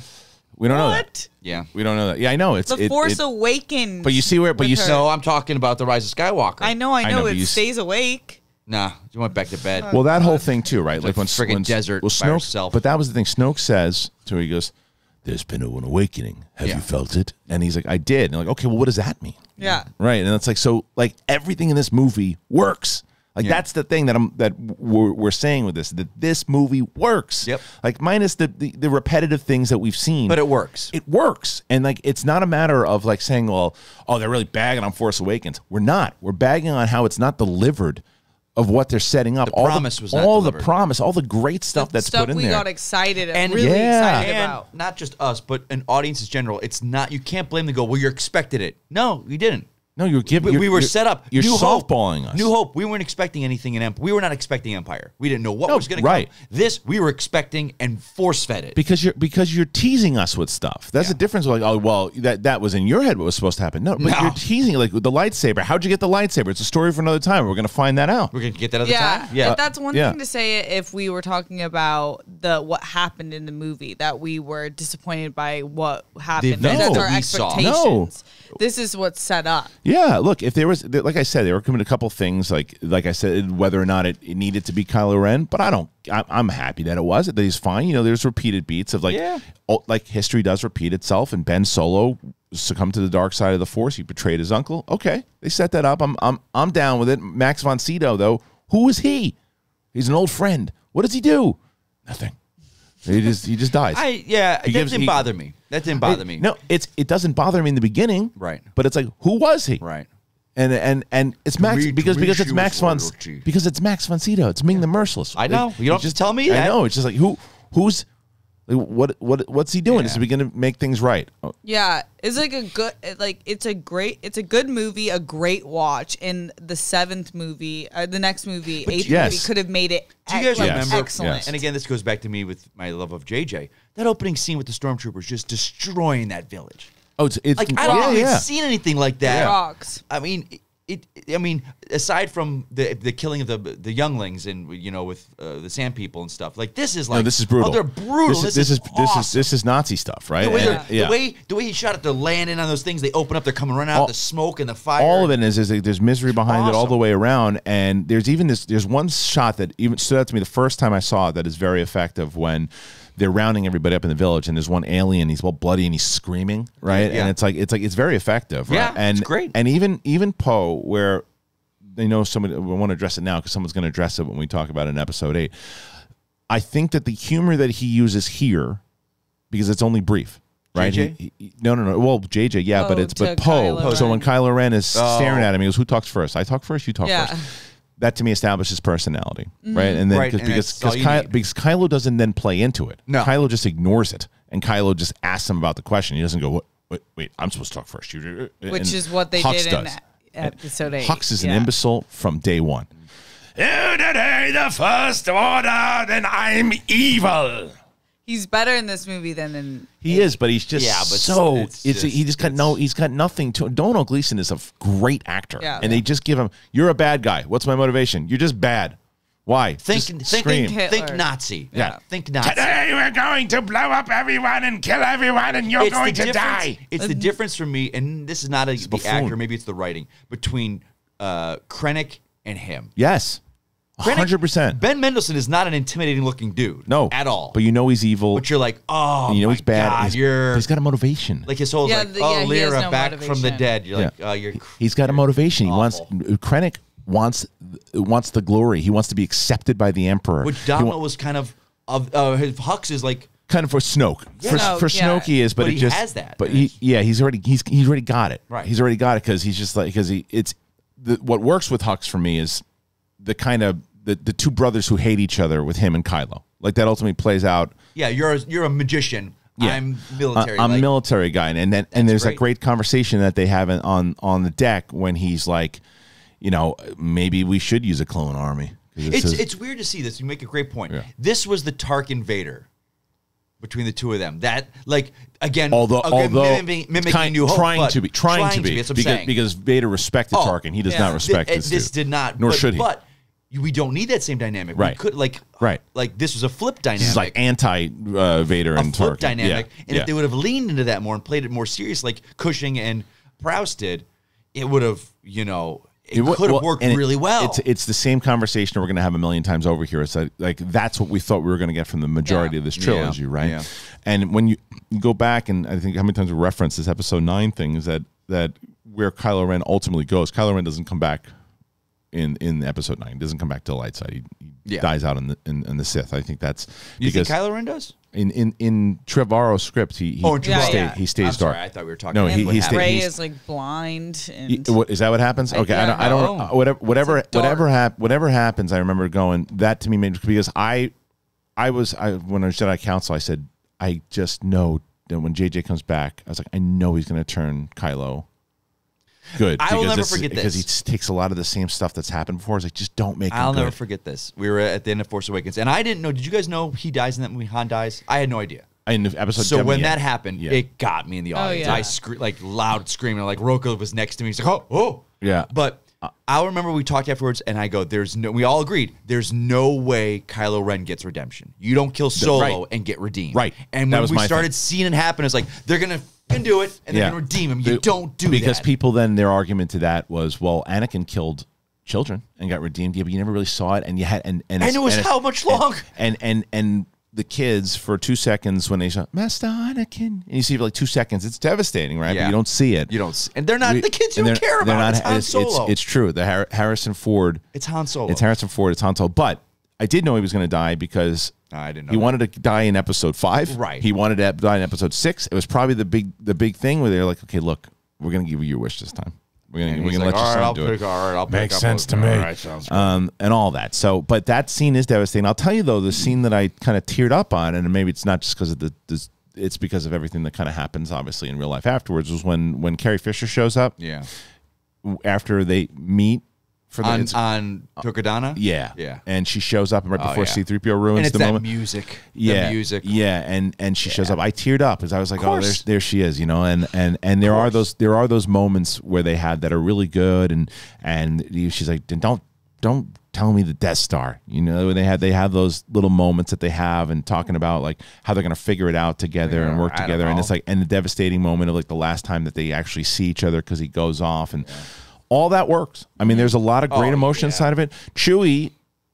C: we
A: don't know that.
C: Yeah.
A: We don't know that. Yeah, I know. It's
D: The Force Awakens.
A: But you see where,
C: No, I'm talking about the Rise of Skywalker.
D: I know, it stays awake.
C: Nah, you went back to bed.
A: Well, that whole thing too, right?
C: Like when friggin' desert by herself.
A: But that was the thing. Snoke says to her, he goes, there's been an awakening. Have you felt it? And he's like, I did. And I'm like, okay, well, what does that mean?
D: Yeah.
A: Right. And it's like, so like everything in this movie works. Like that's the thing that we're saying with this, that this movie works.
C: Yep.
A: Like minus the repetitive things that we've seen.
C: But it works.
A: It works. And like it's not a matter of like saying, well, they're really bagging on Force Awakens. We're not. We're bagging on how it's not delivered of what they're setting up.
C: The promise was not delivered.
A: The promise, all the great stuff that's put in there.
D: We got excited and really excited about.
C: Not just us, but an audience in general. It's not, you can't blame them. Go, well, you expected it. No, you didn't.
A: No, we
C: were set up.
A: You're softballing us.
C: New Hope. We weren't expecting anything in Empire. We were not expecting Empire. We didn't know what was going to come. This we were expecting and force fed it.
A: Because you're teasing us with stuff. That's the difference. Like, oh well, that was in your head what was supposed to happen. No, but you're teasing like with the lightsaber. How'd you get the lightsaber? It's a story for another time. We're going to find that out.
C: We're going to get that other time.
D: Yeah, but that's one thing to say if we were talking about what happened in the movie, that we were disappointed by what happened. That's our expectations. No. This is what's set up.
A: Yeah, look, if there was, like I said, there were coming a couple things, like I said, whether or not it needed to be Kylo Ren, but I'm happy that it was, that he's fine. You know, there's repeated beats of like history does repeat itself, and Ben Solo succumbed to the dark side of the Force. He betrayed his uncle. Okay, they set that up. I'm down with it. Max von Sydow, though, who is he? He's an old friend. What does he do? Nothing. He just dies.
C: That didn't bother me. That didn't bother me.
A: No, it doesn't bother me in the beginning.
C: Right.
A: But it's like, who was he?
C: Right.
A: And it's Max because it's Max von Sydow. It's Ming the Merciless.
C: I know. You don't just tell me that.
A: I know. It's just like who's what's he doing? Is he going to make things right?
D: Yeah, it's like it's a good movie, a great watch. And the seventh movie, the next movie, eighth movie could have made it.
C: Do you guys remember?
D: Excellent.
C: Yes. And again, this goes back to me with my love of JJ. That opening scene with the stormtroopers just destroying that village.
A: Oh, it's
C: like I don't think I've seen anything like that.
D: Rocks.
C: I mean, aside from the killing of the younglings and with the Sand People and stuff, like this is like
A: this is brutal.
C: Oh, they're brutal. This is awesome.
A: This is Nazi stuff, right?
C: The way he shot at the landing on those things, they open up, they're coming running out, the smoke and the fire.
A: All of it is there's misery behind it all the way around, and there's even there's one shot that even stood out to me the first time I saw it that is very effective when they're rounding everybody up in the village, and there's one alien. He's all bloody and he's screaming, right? Yeah. And it's very effective, right?
C: Yeah,
A: and
C: it's great.
A: And even Poe, where they know somebody. We want to address it now because someone's going to address it when we talk about it in episode 8. I think that the humor that he uses here, because it's only brief, right?
C: JJ?
A: No. Well, JJ, yeah, but Poe.
D: Kylo
A: So when
D: Ren.
A: Kylo Ren is staring at him, he goes, "Who talks first? I talk first. You talk first." That to me establishes personality, right? And then
C: Right, and
A: because
C: that's all you need.
A: Kylo doesn't then play into it.
C: No.
A: Kylo just ignores it, and Kylo just asks him about the question. He doesn't go, "Wait, I'm supposed to talk first."
D: Which is what they
A: Hux
D: did
A: does.
D: in episode 8.
A: Hux is an imbecile from day one. Today the First Order, then I'm evil.
D: He's better in this movie than in.
A: He is, but he's just he's got nothing to. Donald Gleason is a great actor, and they just give him. You're a bad guy. What's my motivation? You're just bad. Why?
C: Think Nazi.
A: Yeah.
C: Think Nazi.
A: Today we're going to blow up everyone and kill everyone, and you're going to die.
C: It's the difference for me, and this is not the actor, maybe it's the writing, between Krennic and him.
A: Yes. 100%.
C: Ben Mendelsohn is not an intimidating looking dude.
A: No.
C: At all.
A: But you know he's evil.
C: But you're like, oh,
A: and you know he's bad.
C: God,
A: he's got a motivation.
C: Like his whole
D: he
C: Lyra,
D: has no
C: back from the
D: motivation.
C: dead. You're like, oh, you're
A: He's got a motivation.
C: awful.
A: Krennic wants the glory. He wants to be accepted by the Emperor.
C: Which Dama was kind of Hux is like,
A: kind of for Snoke.
D: Yeah.
A: For Snoke he is, but
C: But
A: it
C: he
A: just
C: has that.
A: But he's already got it.
C: Right.
A: He's already got it because he's just like what works with Hux for me is the kind of the two brothers who hate each other with him and Kylo. Like that ultimately plays out.
C: yeah, you're a magician.
A: Yeah.
C: I'm military.
A: I'm a military guy, and there's
C: great.
A: that great conversation that they have on the deck when he's like, maybe we should use a clone army.
C: It's weird to see this. You make a great point.
A: Yeah.
C: This was the Tarkin Vader between the two of them. That again,
A: although
C: mimicking New Hope,
A: trying
C: but
A: to be
C: That's what I'm saying.
A: because Vader respected Tarkin. He does not respect this dude.
C: Did not.
A: Nor should he.
C: But we don't need that same dynamic.
A: Right.
C: We could like this was a flip dynamic.
A: This is like anti Vader and
C: flip
A: Tarkin
C: dynamic.
A: Yeah.
C: And if they would have leaned into that more and played it more serious, like Cushing and Prowse did, it would have it could have worked really well.
A: It's the same conversation we're going to have a million times over here. It's like that's what we thought we were going to get from the majority of this trilogy, right? Yeah. And when you go back, and I think how many times we reference this episode 9 thing is that where Kylo Ren ultimately goes, Kylo Ren doesn't come back in episode 9. He doesn't come back to the light side. He dies out in the Sith. I think that's
C: you
A: because
C: think Kylo Ren does?
A: In Trevorrow's script, he stays
C: I'm sorry,
A: dark.
C: I thought we were talking.
A: No,
C: about
A: he stays.
D: Ray is like blind. And
A: Is that what happens? Okay, I don't. Whatever happens, I remember going. That to me made because when I was Jedi Council, I said I just know that when JJ comes back, I was like, I know he's going to turn Kylo good.
C: I will never forget this
A: because he takes a lot of the same stuff that's happened before. It's like just don't make him
C: I'll
A: good.
C: never forget this. We were at the end of Force Awakens, and I didn't know. Did you guys know he dies in that movie? Han dies. I had no idea.
A: In the episode.
C: So when that happened, it got me in the audience.
D: yeah.
C: I like loud screaming. Like Rocco was next to me. He's like, oh,
A: yeah.
C: But I'll remember we talked afterwards, and I go, we all agreed, there's no way Kylo Ren gets redemption. You don't kill Solo and get redeemed.
A: Right.
C: And
A: That
C: when
A: was
C: we
A: my
C: started
A: thing.
C: seeing it happen, it's like, they're going to do it, and they're going to redeem him. You don't do that.
A: Because people then, their argument to that was, well, Anakin killed children and got redeemed. Yeah, but you never really saw it, and you had, and
C: it was how much longer?
A: And the kids for 2 seconds when they say Master Anakin, and you see it for like 2 seconds, it's devastating, right? But you don't see it.
C: You don't, and they're not the kids you don't care about. It's Han Solo.
A: It's true. The Harrison Ford.
C: It's Han Solo.
A: It's Harrison Ford. It's Han Solo. But I did know he was going to die because
C: I didn't know
A: he
C: that.
A: wanted to die in episode 5.
C: Right.
A: He wanted to die in episode 6. It was probably the big thing where they're like, okay, look, we're going to give you your wish this time. We're going to let your son do it.
C: I'll
A: Makes sense to me. And all that. So, but that scene is devastating. I'll tell you though, the scene that I kind of teared up on, and maybe it's not just because of it's because of everything that kind of happens, obviously, in real life afterwards, was when Carrie Fisher shows up.
C: Yeah.
A: After they meet for
C: on Tokadana.
A: Yeah. And she shows up, and right before C-3PO ruins
C: and it's
A: the
C: that
A: moment.
C: music.
A: Yeah,
C: the music.
A: Yeah, and she shows up. I teared up as I was like, oh, there she is, And there are those moments where they had that are really good, and she's like, don't tell me the Death Star. They have those little moments that they have, and talking about like how they're gonna figure it out together and work together, and it's like, and the devastating moment of like the last time that they actually see each other because he goes off and. All that works. I mean, there's a lot of great emotion inside of it. Chewie,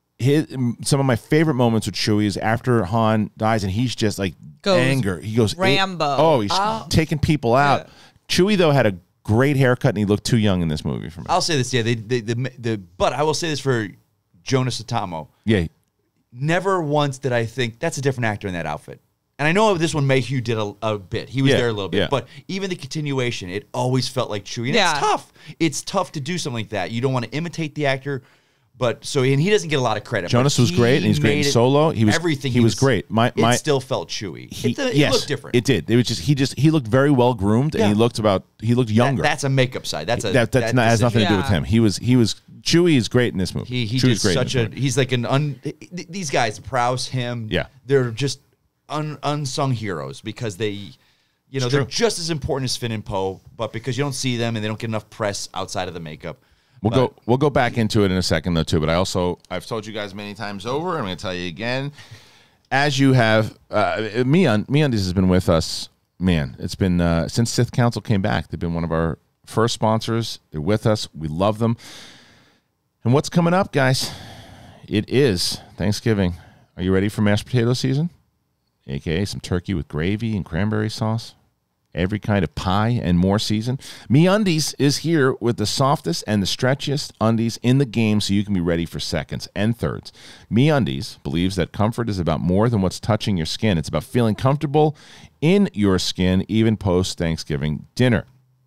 A: some of my favorite moments with Chewie is after Han dies and he's just like anger. He goes
D: Rambo.
A: He's taking people out. Yeah. Chewie though had a great haircut, and he looked too young in this movie for me.
C: I'll say this, yeah. But I will say this for Jonas Atamo.
A: Yeah.
C: Never once did I think that's a different actor in that outfit. And I know this one Mayhew did a bit. He was there a little bit.
A: Yeah.
C: But even the continuation, it always felt like Chewie. And
D: Yeah.
C: it's tough. It's tough to do something like that. You don't want to imitate the actor. But and he doesn't get a lot of credit.
A: Jonas was great, and he's great in Solo. He was
C: everything.
A: He was great.
C: It still felt Chewie. It looked different.
A: It did. It was he looked very well groomed, and he looked younger.
C: That's a makeup side. That
A: has nothing to do with him. He was Chewie is great in this movie.
C: He did such a. He's like these guys, Prowse, him.
A: Yeah,
C: they're just unsung heroes because they. They're just as important as Finn and Poe, but because you don't see them and they don't get enough press outside of the makeup.
A: We'll go back into it in a second though too. But I've told you guys many times over. I'm going to tell you again, as you have. MeUndies has been with us. Man, it's been since Sith Council came back. They've been one of our first sponsors. They're with us. We love them. And what's coming up, guys? It is Thanksgiving. Are you ready for mashed potato season? AKA some turkey with gravy and cranberry sauce. Every kind of pie and more season. MeUndies is here with the softest and the stretchiest undies in the game so you can be ready for seconds and thirds. MeUndies believes that comfort is about more than what's touching your skin. It's about feeling comfortable in your skin even post-Thanksgiving dinner.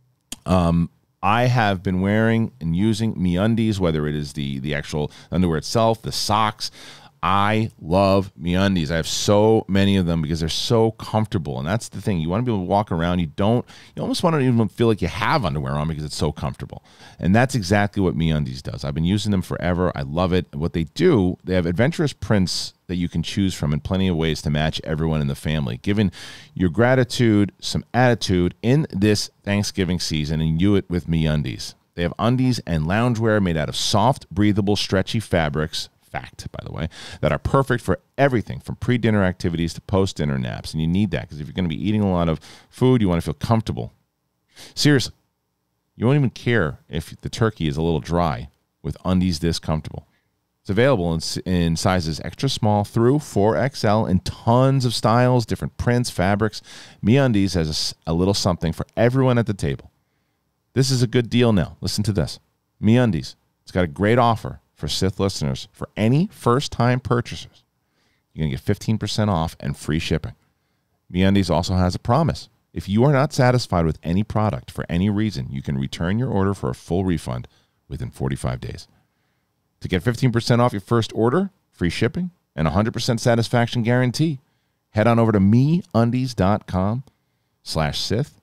A: I have been wearing and using MeUndies, whether it is the actual underwear itself, the socks. I love MeUndies. I have so many of them because they're so comfortable, and that's the thing. You want to be able to walk around. You almost want to even feel like you have underwear on because it's so comfortable, and that's exactly what MeUndies does. I've been using them forever. I love it. What they do, they have adventurous prints that you can choose from and plenty of ways to match everyone in the family, giving your gratitude some attitude in this Thanksgiving season, and you it with MeUndies. They have undies and loungewear made out of soft, breathable, stretchy fabrics. Fact, by the way, that are perfect for everything from pre-dinner activities to post-dinner naps. And you need that because if you're going to be eating a lot of food, you want to feel comfortable. Seriously, you won't even care if the turkey is a little dry with undies this comfortable. It's available in sizes extra small through 4XL in tons of styles, different prints, fabrics. MeUndies has a little something for everyone at the table. This is a good deal now. Listen to this. MeUndies. It's got a great offer for Sith listeners. For any first-time purchasers, you're going to get 15% off and free shipping. MeUndies also has a promise. If you are not satisfied with any product for any reason, you can return your order for a full refund within 45 days. To get 15% off your first order, free shipping, and 100% satisfaction guarantee, head on over to MeUndies.com/Sith.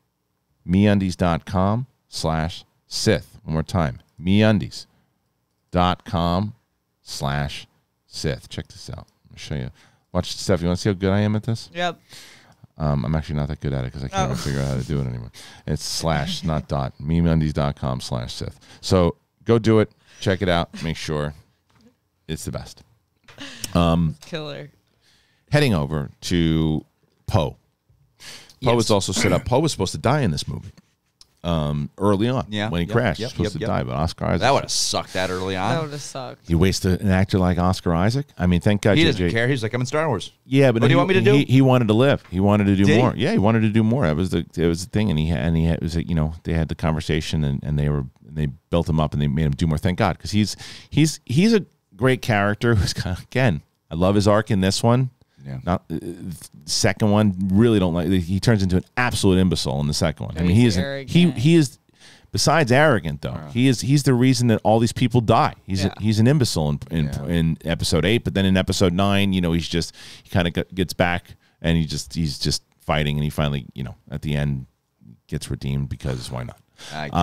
A: MeUndies.com/Sith. One more time. MeUndies.com/Sith. Check this out. I'll show you. Watch the stuff. You want to see how good I am at this?
D: Yep.
A: I'm actually not that good at it because I can't even figure out how to do it anymore. It's slash, not dot. MeUndies.com/Sith. So go do it. Check it out. Make sure it's the best.
D: Killer.
A: Heading over to Poe. Poe was also set up. Poe was supposed to die in this movie. Early on, when he crashed, he was supposed to die, but Oscar Isaac.
C: That would have sucked that early on.
D: That would have sucked.
A: You wasted an actor like Oscar Isaac. I mean, thank God.
C: He doesn't care. He's like, I'm in Star Wars.
A: Yeah, but
C: what do you want me to do?
A: He wanted to live. He wanted to do
C: Did
A: more.
C: he?
A: Yeah, he wanted to do more. It was the thing, and he had it was they had the conversation, and they built him up and they made him do more. Thank God, because he's a great character. Who's kind of, again, I love his arc in this one.
C: Yeah.
A: Not second one. Really don't like. He turns into an absolute imbecile in the second one. I mean, he is. Besides arrogant, though, he's the reason that all these people die. He's an imbecile in episode 8, but then in episode 9, he kind of gets back and he's just fighting, and he finally, at the end gets redeemed because why not?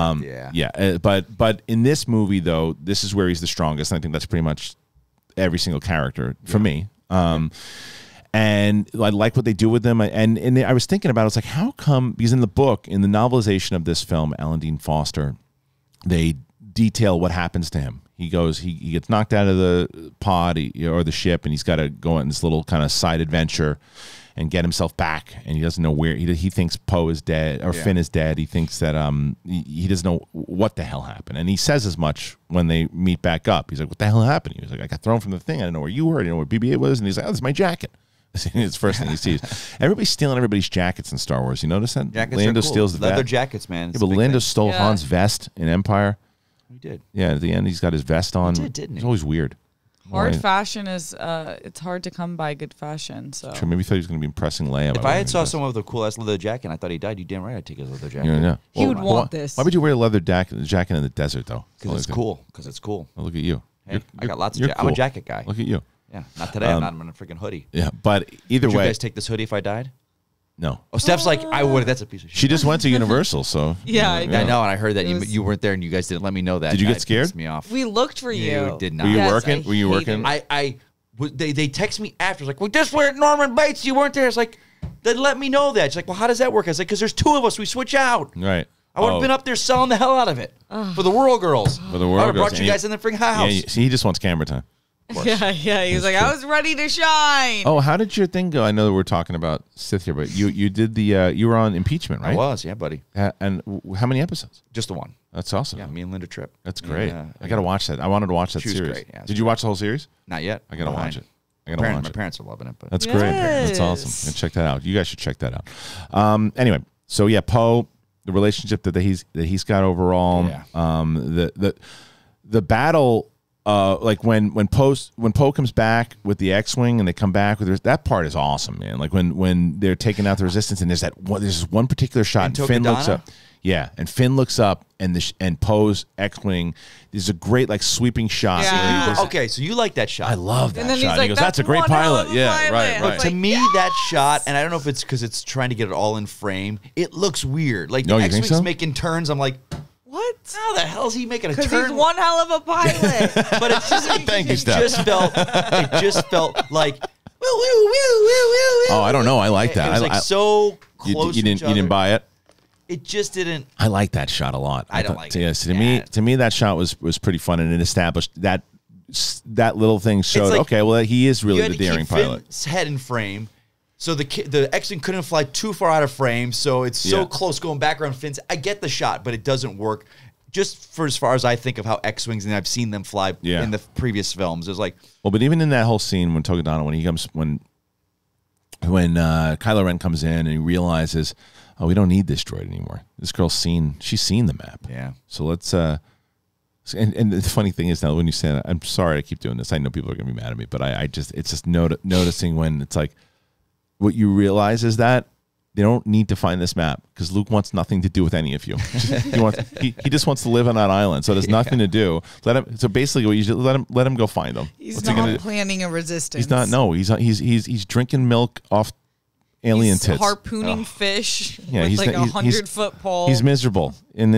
A: But in this movie, though, this is where he's the strongest. And I think that's pretty much every single character for me. And I like what they do with them. And I was thinking about it. I was like, how come? Because in the book, in the novelization of this film, Alan Dean Foster, they detail what happens to him. He gets knocked out of the pod or the ship, and he's got to go on this little kind of side adventure and get himself back. And he doesn't know where. He thinks Poe is dead or Finn is dead. He thinks that he doesn't know what the hell happened. And he says as much when they meet back up. He's like, what the hell happened? He was like, I got thrown from the thing. I didn't know where you were. I didn't know where BB-8 was. And he's like, oh, this is my jacket. It's the first thing he sees. Everybody's stealing everybody's jackets in Star Wars. You notice that?
C: Jackets
A: Lando
C: are cool.
A: steals the
C: leather
A: vest.
C: jackets, man.
A: Yeah, but Lando stole
D: Yeah.
A: Han's vest in Empire.
C: He did.
A: Yeah, at the end, he's got his vest on.
C: did, didn't he?
A: It's always weird.
D: Hard
A: Right.
D: fashion is it's hard to come by good fashion. So
A: True, maybe he thought he was going to be impressing Leia.
C: If I had saw someone with a cool ass leather jacket and I thought he died, you damn right I'd take his leather jacket.
A: Yeah.
D: He would
A: Why-
D: want this.
A: Why would you wear a leather jacket in the desert, though?
C: Because it's cool. Because it's cool.
A: Oh, look at you.
C: Hey, I got lots of
A: you're
C: I'm a
A: cool.
C: jacket guy.
A: Look at you.
C: Yeah, not today. I'm not in a freaking hoodie.
A: Yeah, but either
C: Would you
A: way,
C: guys take this hoodie if I died?
A: no.
C: Oh, Steph's like, I would. That's a piece of shit.
A: She just went to Universal, so
D: Yeah, I
C: I know, and I heard that
D: It was-
C: you weren't there and you guys didn't let me know that.
A: Did you get
C: It
A: scared?
C: pissed me off.
D: we looked for you.
C: You did not.
A: Were you
D: Yes,
A: working?
D: I
A: Were you
D: hated
A: working?
D: it.
C: They text me after. It's like, well, just where Norman Bates, you weren't there. It's like, then let me know that. She's like, well, how does that work? I was like, because there's two of us. We switch out.
A: Right.
C: I would have been up there selling the hell out of it for the World Girls.
A: For the
C: I
A: World
C: would have
A: Girls,
C: brought
A: and
C: you guys in the freaking house.
A: Yeah, see, he just wants camera time.
D: Yeah. He was like, I was ready to shine.
A: Oh, how did your thing go? I know that we're talking about Sith here, but you did the you were on impeachment, right?
C: I was, yeah, buddy.
A: And how many episodes?
C: Just the one.
A: That's awesome.
C: Yeah, me and Linda Tripp.
A: That's great.
C: Yeah,
A: I gotta watch that. I wanted to watch that
C: She was
A: series.
C: great, yeah,
A: Did you watch the whole series?
C: Not yet.
A: I gotta watch it. I gotta
C: My
A: watch it.
C: parents are loving it, but
A: That's great. That's awesome.
D: Yes.
A: And check that out. You guys should check that out. Anyway, so yeah, Poe, the relationship that he's got overall.
C: Yeah.
A: The battle. Like when Poe comes back with the X-wing and they come back with that part is awesome, man. Like when they're taking out the resistance and there's this one particular shot
C: And
A: and Finn looks
C: Tokadana?
A: up. Yeah, and Finn looks up and Poe's X-wing. There's a great like sweeping shot.
D: Yeah.
A: where he does-
C: Okay, so you like that shot.
A: I love that
D: And then
A: shot.
D: he's
A: And he
D: like,
A: goes, "That's a great
D: "That's one hell
A: pilot."
D: of a
A: Yeah,
D: pilot.
A: right,
D: I
A: right.
D: was
C: To
D: like,
C: me,
D: yes.
C: that shot, and I don't know if it's because it's trying to get it all in frame, it looks weird. Like
A: No,
C: the
A: you think
C: X-Wing's
A: so?
C: making turns. I'm like,
D: What?
C: how the hell is he making a
D: Because
C: turn?
D: he's one hell of a pilot.
C: But it's just,
A: Thank you,
C: it
A: Steph.
C: just felt like,
A: Oh, I don't know. I like that.
C: It was like so
A: you,
C: close.
A: you
C: to
A: didn't
C: each other.
A: buy it.
C: It just didn't.
A: I like that shot a lot.
C: I don't
A: thought-
C: like
A: yes,
C: it.
A: to me that shot was pretty fun, and it established that little thing showed
C: like
A: okay, well he is
C: You
A: really
C: had
A: the
C: to
A: daring
C: keep
A: pilot.
C: Finn's head in frame, so the X-Wing couldn't fly too far out of frame. So it's so
A: Yeah.
C: close going back around Finn's. I get the shot, but it doesn't work. Just for as far as I think of how X-Wings, and I've seen them fly
A: Yeah.
C: in the previous films, it's like,
A: Well, but even in that whole scene when Tokadana, when Kylo Ren comes in and he realizes, oh, we don't need this droid anymore. This girl's she's seen the map.
C: yeah.
A: So let's and the funny thing is now when you say that, I'm sorry I keep doing this. I know people are gonna be mad at me, but it's just noticing when it's like what you realize is that they don't need to find this map because Luke wants nothing to do with any of you. he just wants to live on that island, so there's nothing to do. So basically, what you should let him go find them.
D: He's
A: What's he
D: not
A: gonna do?
D: planning a resistance.
A: He's not. No, he's drinking milk off alien
D: He's
A: tits.
D: harpooning fish
A: Yeah,
D: with
A: he's
D: like
A: not- he's-
D: 100-foot pole.
A: He's miserable, and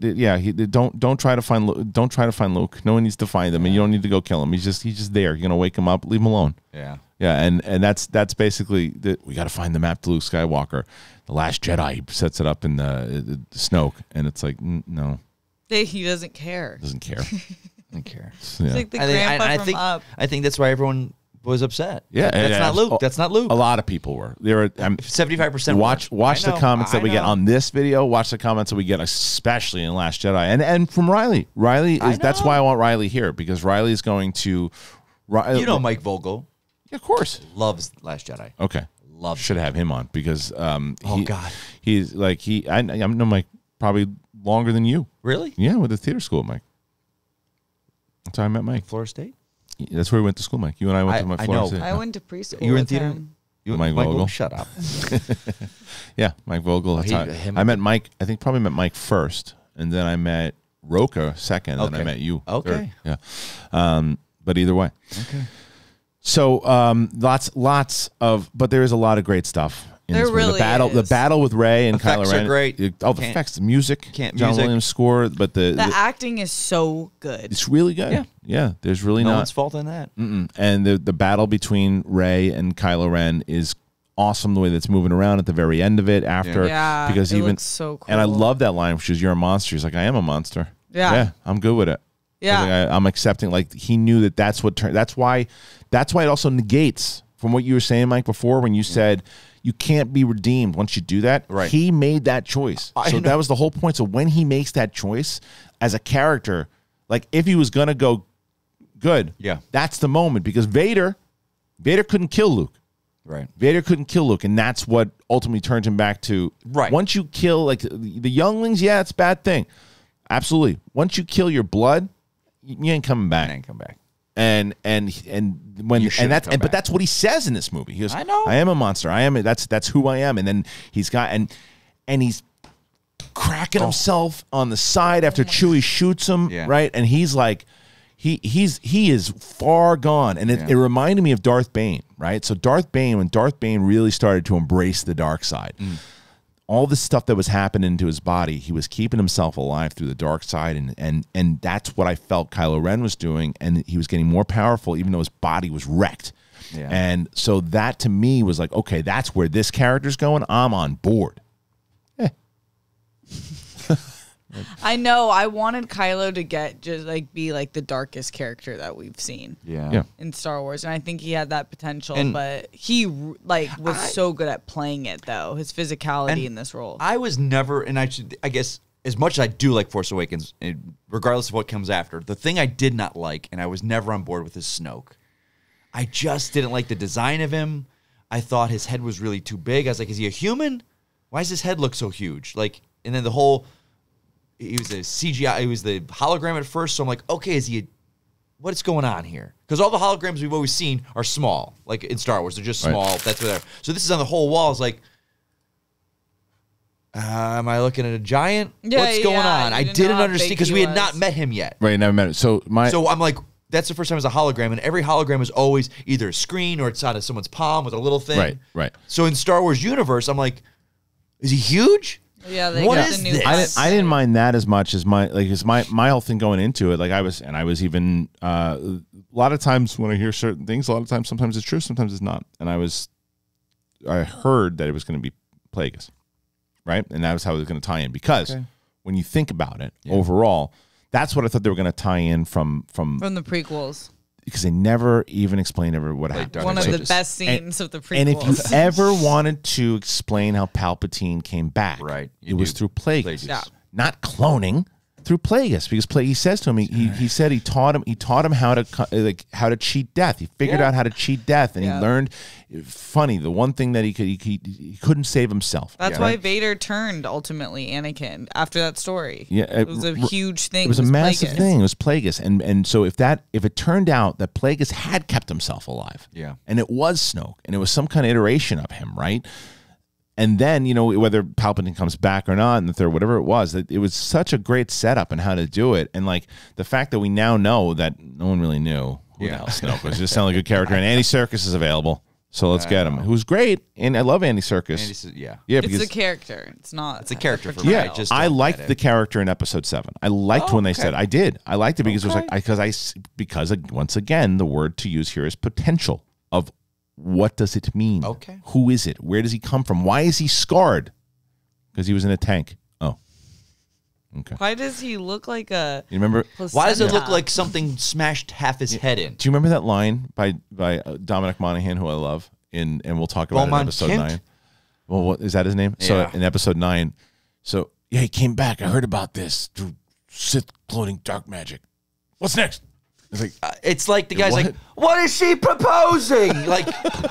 A: don't try to find Luke. No one needs to find him, and you don't need to go kill him. He's just there. You're gonna wake him up, leave him alone.
C: Yeah.
A: Yeah, and that's basically we got to find the map to Luke Skywalker. The Last Jedi sets it up in the Snoke, and it's like no,
D: He doesn't care.
A: doesn't care.
C: don't care.
A: Yeah.
D: It's like the
C: I think,
D: grandpa
C: I
D: from
C: think
D: Up.
C: I think that's why everyone was upset.
A: Yeah,
C: that's not Luke. That's not Luke.
A: A lot of people were. There were
C: 75%.
A: watch the comments that we get on this video. Watch the comments that we get, especially in Last Jedi, and from Riley. That's
C: know.
A: why I want Riley here because Riley is going to.
C: You know, Mike Vogel
A: Yeah, of course.
C: loves Last Jedi.
A: Okay,
C: Loves
A: should have him on because
C: God.
A: he's like I know Mike probably longer than you.
C: Really?
A: Yeah, with the theater school, Mike. That's how I met Mike.
C: Florida State?
A: That's where we went to school, Mike. You and I went to my
C: I
A: Florida
C: know.
A: State.
D: I went to preschool.
C: You were in
D: with
C: theater?
D: him.
A: Mike Vogel.
C: Shut up.
A: Yeah, Mike Vogel. That's how-
C: him-
A: I met Mike. I think probably met Mike first, and then I met Roka second, and then I
C: Okay.
A: met you.
C: Okay.
A: third. Yeah. But either way.
C: Okay.
A: So lots of, but there is a lot of great stuff. In
D: There
A: this movie.
D: really
A: the
D: is.
A: battle with Rey and
C: Effects
A: Kylo
C: are
A: Ren.
C: great.
A: The
C: Can't-
A: effects, the music,
C: can't
A: John
C: music.
A: Williams score, but
D: The acting is so good.
A: it's really good. Yeah. There's really
C: No
A: not.
C: one's fault in that.
A: And the battle between Rey and Kylo Ren is awesome. The way that's moving around at the very end of it after,
D: Yeah,
A: because
D: it
A: even
D: looks so cool.
A: and I love that line, which is "You're a monster." He's like, "I am a monster."
D: Yeah.
A: I'm good with it.
D: Yeah.
A: Like, I'm accepting. Like he knew that's what turned. That's why it also negates from what you were saying, Mike, before when you said you can't be redeemed once you do that.
C: Right.
A: He made that choice.
C: I
A: So
C: know.
A: that was the whole point. So when he makes that choice as a character, like if he was gonna go good,
C: Yeah.
A: that's the moment because Vader couldn't kill Luke.
C: Right.
A: Vader couldn't kill Luke, and that's what ultimately turns him back to.
C: Right.
A: Once you kill like the younglings, yeah, it's a bad thing. Absolutely. Once you kill your blood, you ain't coming back.
C: I ain't come back.
A: And when but that's what he says in this movie. He goes,
C: I know.
A: I am a monster. That's who I am. And then he's got and he's cracking himself on the side after Chewie shoots him, right? And he's like, he is far gone. And it reminded me of Darth Bane, right? So when Darth Bane really started to embrace the dark side, all the stuff that was happening to his body, he was keeping himself alive through the dark side, and that's what I felt Kylo Ren was doing, and he was getting more powerful even though his body was wrecked. Yeah. And so that to me was like, okay, that's where this character's going. I'm on board.
D: I know. I wanted Kylo to be like the darkest character that we've seen.
A: Yeah.
D: In Star Wars, and I think he had that potential, but he was so good at playing it though. His physicality in this role.
C: I was never, and I guess as much as I do like Force Awakens, regardless of what comes after, the thing I did not like, and I was never on board with, is Snoke. I just didn't like the design of him. I thought his head was really too big. I was like, is he a human? Why does his head look so huge? Like, and then the whole. He was a CGI. He was the hologram at first. So I'm like, okay, what's going on here? Because all the holograms we've always seen are small, like in Star Wars. They're just small. Right. That's what they're. So this is on the whole wall. It's like, am I looking at a giant?
D: Yeah,
C: what's going on? I didn't understand because we had not met him yet.
A: Right, never met him. So
C: I'm like, that's the first time as a hologram, and every hologram is always either a screen or it's out of someone's palm with a little thing.
A: Right.
C: So in Star Wars universe, I'm like, is he huge?
D: Yeah,
C: what is this?
A: I didn't mind that as much as my whole thing going into it. Like I was even a lot of times when I hear certain things, a lot of times sometimes it's true, sometimes it's not. And I heard that it was going to be Plagueis, right? And that was how it was going to tie in because when you think about it overall, that's what I thought they were going to tie in from
D: the prequels.
A: Because they never even explained what happened.
D: One of the best scenes of the prequels.
A: And if you ever wanted to explain how Palpatine came back, it was through Plagueis.
D: Yeah.
A: Not cloning, through Plagueis. Because he says to him, he said he taught him how to cheat death. He figured out how to cheat death, and he learned. Funny, the one thing that he couldn't save himself.
D: That's why Vader turned ultimately Anakin after that story.
A: Yeah,
D: it was a huge thing.
A: It was a massive thing. It was Plagueis, and so if it turned out that Plagueis had kept himself alive, and it was Snoke, and it was some kind of iteration of him, right? And then, whether Palpatine comes back or not, and the third, whatever it was such a great setup and how to do it. And like the fact that we now know that no one really knew who the hell Snoke was. Just sounded like a good character. And Andy Serkis is available. So let's get him. Who's great. And I love Andy Serkis.
D: It's a character. It's not.
C: It's a character for me.
A: Yeah, I liked the character in Episode 7. I liked when they said I did. I liked it because it was like because once again the word to use here is potential of what does it mean?
C: Okay.
A: Who is it? Where does he come from? Why is he scarred? Because he was in a tank. Oh. Okay.
D: Why does he look like a?
A: You remember?
D: placenta?
C: Why does it look like something smashed half his head in?
A: Do you remember that line by Dominic Monaghan, who I love, and we'll talk about it in Episode 9. Well, what is that his name? Yeah. So in Episode 9, he came back. I heard about this through Sith cloning dark magic. What's next?
C: It's like the guy's like, what is she proposing? Like,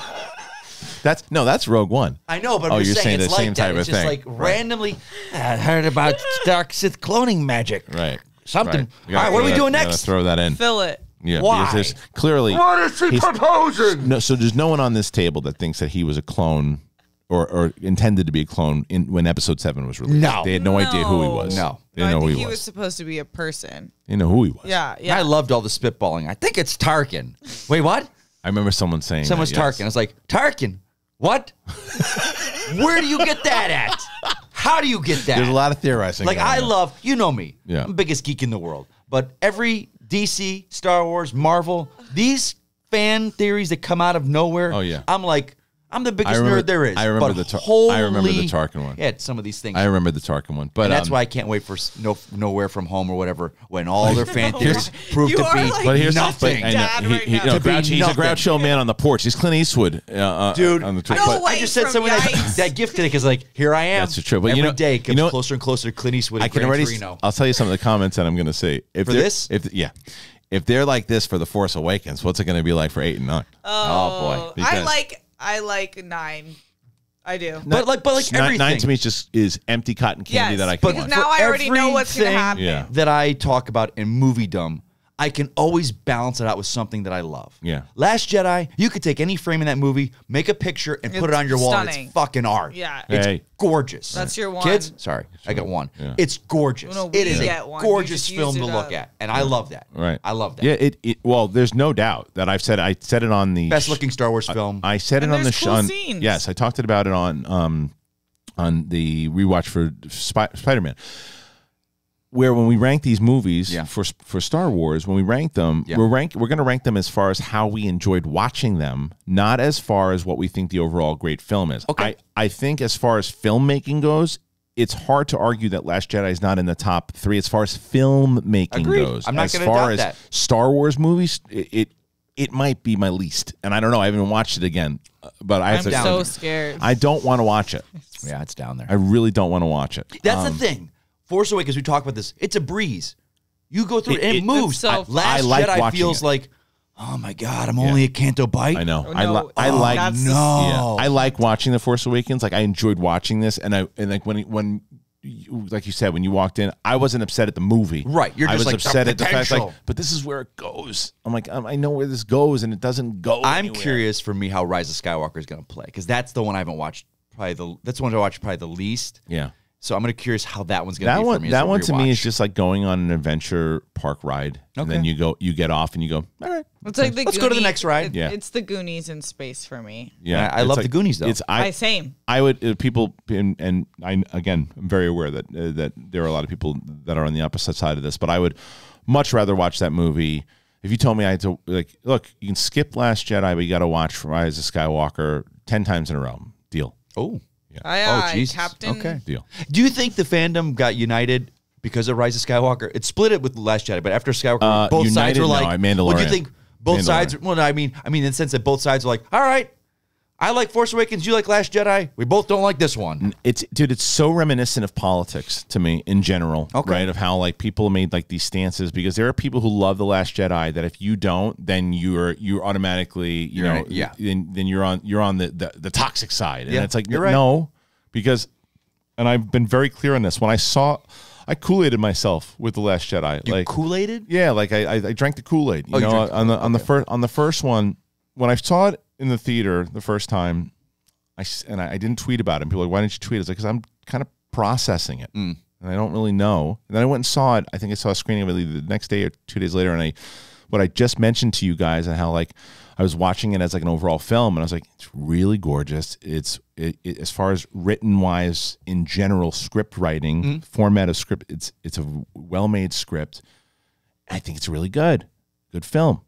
A: that's Rogue One.
C: I know, but I'm just saying it's
A: the same
C: like
A: type
C: that. It's
A: of
C: just
A: thing.
C: like randomly, I heard about dark Sith cloning magic.
A: Right.
C: Something. All right, what are we doing next?
A: Throw that in.
D: Fill it.
A: Yeah.
C: Why?
A: Because there's clearly.
C: What is she proposing?
A: No, so there's no one on this table that thinks that he was a clone or intended to be a clone when Episode 7 was released.
C: No.
A: They had no idea who he was.
C: No.
A: They didn't know who
D: he was supposed to be a person.
A: They know who he was.
D: Yeah.
C: I loved all the spitballing. I think it's Tarkin. Wait, what?
A: I remember someone saying
C: Someone's
A: that, yes.
C: Tarkin. I was like, Tarkin? What? Where do you get that at? How do you get that?
A: There's a lot of theorizing.
C: Like, I love, you know me.
A: Yeah.
C: I'm the biggest geek in the world. But every DC, Star Wars, Marvel, these fan theories that come out of nowhere, I'm like, I'm the biggest nerd there is.
A: I remember the Tarkin one.
C: Yeah, some of these things.
A: I remember the Tarkin one. But
C: and that's why I can't wait for Nowhere From Home or whatever when all their fan theories prove to be
A: but here's
C: nothing.
A: He's a groucho man on the porch. He's Clint Eastwood.
C: Dude,
A: on the
C: I just said something that gift today because like, here I am.
A: That's true. But
C: every day it comes closer and closer to Clint Eastwood and Gran Torino.
A: I'll tell you some of the comments that I'm going to say. If they're like this for The Force Awakens, what's it going to be like for 8 and 9?
C: Oh boy.
D: I like I like 9. I do.
C: But like everything.
A: 9 to me is empty cotton candy
D: Yes,
A: that I can
D: because
A: watch.
D: now I already know what's going to
C: Everything
D: happen.
A: Yeah.
C: that I talk about in moviedom, I can always balance it out with something that I love.
A: Yeah.
C: Last Jedi, you could take any frame in that movie, make a picture, and put it
D: It's
C: on your wall. And
D: stunning.
C: it's fucking art.
D: Yeah.
C: It's
A: Hey.
C: gorgeous.
D: That's your one.
C: Kids, sorry, I got one.
A: Yeah.
C: It's gorgeous.
D: No, we
C: it is
D: get
C: a
D: one. You
C: gorgeous
D: just
C: film
D: used
C: to
D: it
C: look
D: up.
C: at, and I love that.
A: Right.
C: I love that.
A: Yeah, well, there's no doubt that I said it on the
C: Best looking Star Wars film.
A: I said
D: And
A: it on the
D: there's
A: show.
D: cool scenes.
A: Yes, I talked about it on the rewatch for Spider-Man. Where when we rank these movies
C: Yeah.
A: for Star Wars, when we rank them,
C: Yeah.
A: we're going to rank them as far as how we enjoyed watching them, not as far as what we think the overall great film is.
C: Okay.
A: I think as far as filmmaking goes, it's hard to argue that Last Jedi is not in the top 3 as far as filmmaking
C: Agreed.
A: goes.
C: I'm not
A: as
C: gonna
A: far
C: doubt
A: as
C: that.
A: Star Wars movies, it might be my least, and I don't know. I haven't watched it again, but I have
D: I'm
A: to.
C: down
D: so
C: there.
D: scared.
A: I don't want to watch it.
C: Yeah, it's down there.
A: I really don't want to watch it.
C: That's the thing. Force Awakens, we talk about this. It's a breeze. You go through it, and it moves.
D: It's so fun.
C: Last
A: I like
C: Jedi
A: watching
C: feels
A: it.
C: like, oh my God, I'm only a Canto Bite.
A: I know.
D: Oh,
A: I
D: no.
A: like.
D: That's-
C: No.
A: Yeah, I like watching The Force Awakens. Like I enjoyed watching this, and like when you, like you said, when you walked in, I wasn't upset at the movie.
C: Right. You're
A: I
C: just
A: was
C: like, the
A: upset at the fact,
C: potential.
A: like, but this is where it goes. I'm like, I know where this goes, and it doesn't go.
C: I'm
A: anywhere.
C: curious for me how Rise of Skywalker is going to play, because that's the one I haven't watched. That's the one I watched probably the least.
A: Yeah.
C: So I'm going to curious how that one's going to be for me.
A: That one
C: as a
A: to me is
C: rewatch.
A: just like going on an adventure park ride, and then
C: Okay.
A: you get off, and you go, all right,
D: It's like the
C: Let's go to the
D: Goonies.
C: next ride.
A: Yeah.
D: It's the Goonies in space for me.
A: yeah.
C: I
A: It's
C: love
A: like-
C: the Goonies, though.
A: It's
D: Same.
A: I would people and I again I'm very aware that that there are a lot of people that are on the opposite side of this, but I would much rather watch that movie. If you told me I had to, like, look, you can skip Last Jedi, but you got to watch Rise of Skywalker 10 times in a row. Deal.
C: Oh.
D: Aye,
C: Jesus.
D: Captain.
C: Okay.
A: Deal.
C: Do you think the fandom got united because of Rise of Skywalker? It split it with The Last Jedi, but after Skywalker, both sides
A: United?
C: were
A: No,
C: like,
A: Mandalorian.
C: what do you think? Both
A: Mandalorian.
C: sides, well, no, I mean, in the sense that both sides are like, all right, I like Force Awakens, you like Last Jedi, we both don't like this one.
A: It's so reminiscent of politics to me in general,
C: Okay.
A: right? Of how like people made like these stances, because there are people who love The Last Jedi that if you don't, then you're automatically you
C: You're
A: know
C: right, yeah.
A: then you're on the toxic side, and
C: Yeah,
A: it's like
C: you're right.
A: no, because and I've been very clear on this. When I Kool-Aided myself with The Last Jedi,
C: You
A: like
C: Kool-Aided?
A: yeah, like I drank the Kool-Aid. You
C: Oh, you
A: know,
C: drank the
A: on the first one, when I saw it in the theater the first time, I didn't tweet about it. And people were like, why didn't you tweet? I was like, because I'm kind of processing it, and I don't really know. And then I went and saw it. I think I saw a screening of it either the next day or 2 days later, and what I just mentioned to you guys, and how like I was watching it as like an overall film, and I was like, it's really gorgeous. It as far as written wise in general, script writing, format of script, it's a well-made script. I think it's really good film.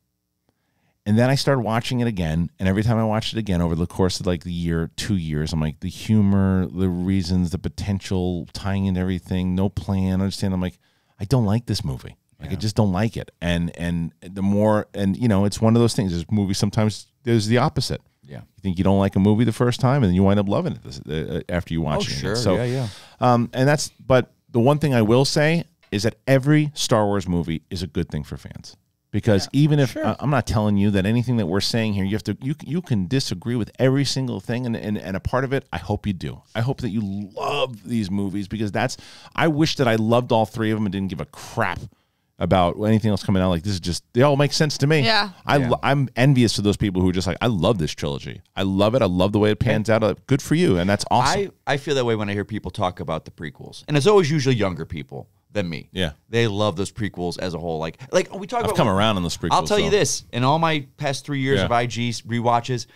A: And then I started watching it again, and every time I watched it again over the course of like the year, 2 years, I'm like, the humor, the reasons, the potential, tying in everything, no plan, understand. I'm like, I don't like this movie. Like, I just don't like it. And the more, and you know, it's one of those things. There's movies sometimes there's the opposite.
C: Yeah.
A: You think you don't like a movie the first time, and then you wind up loving it after you watch it.
C: sure.
A: So,
C: Yeah.
A: and that's, but the one thing I will say is that every Star Wars movie is a good thing for fans. Because even if I'm not telling you that anything that we're saying here, you can disagree with every single thing, and a part of it, I hope you do. I hope that you love these movies, because I wish that I loved all 3 of them and didn't give a crap about anything else coming out. Like, this is just, they all make sense to me.
D: Yeah.
A: I'm envious of those people who are just like, I love this trilogy. I love it. I love the way it pans out. Good for you, and that's awesome.
C: I feel that way when I hear people talk about the prequels, and it's always usually younger people than me.
A: Yeah.
C: They love those prequels as a whole. Like we talk about.
A: I've come around on those prequels.
C: I'll tell you
A: though.
C: this: in all my past 3 years
A: Yeah.
C: of IG rewatches,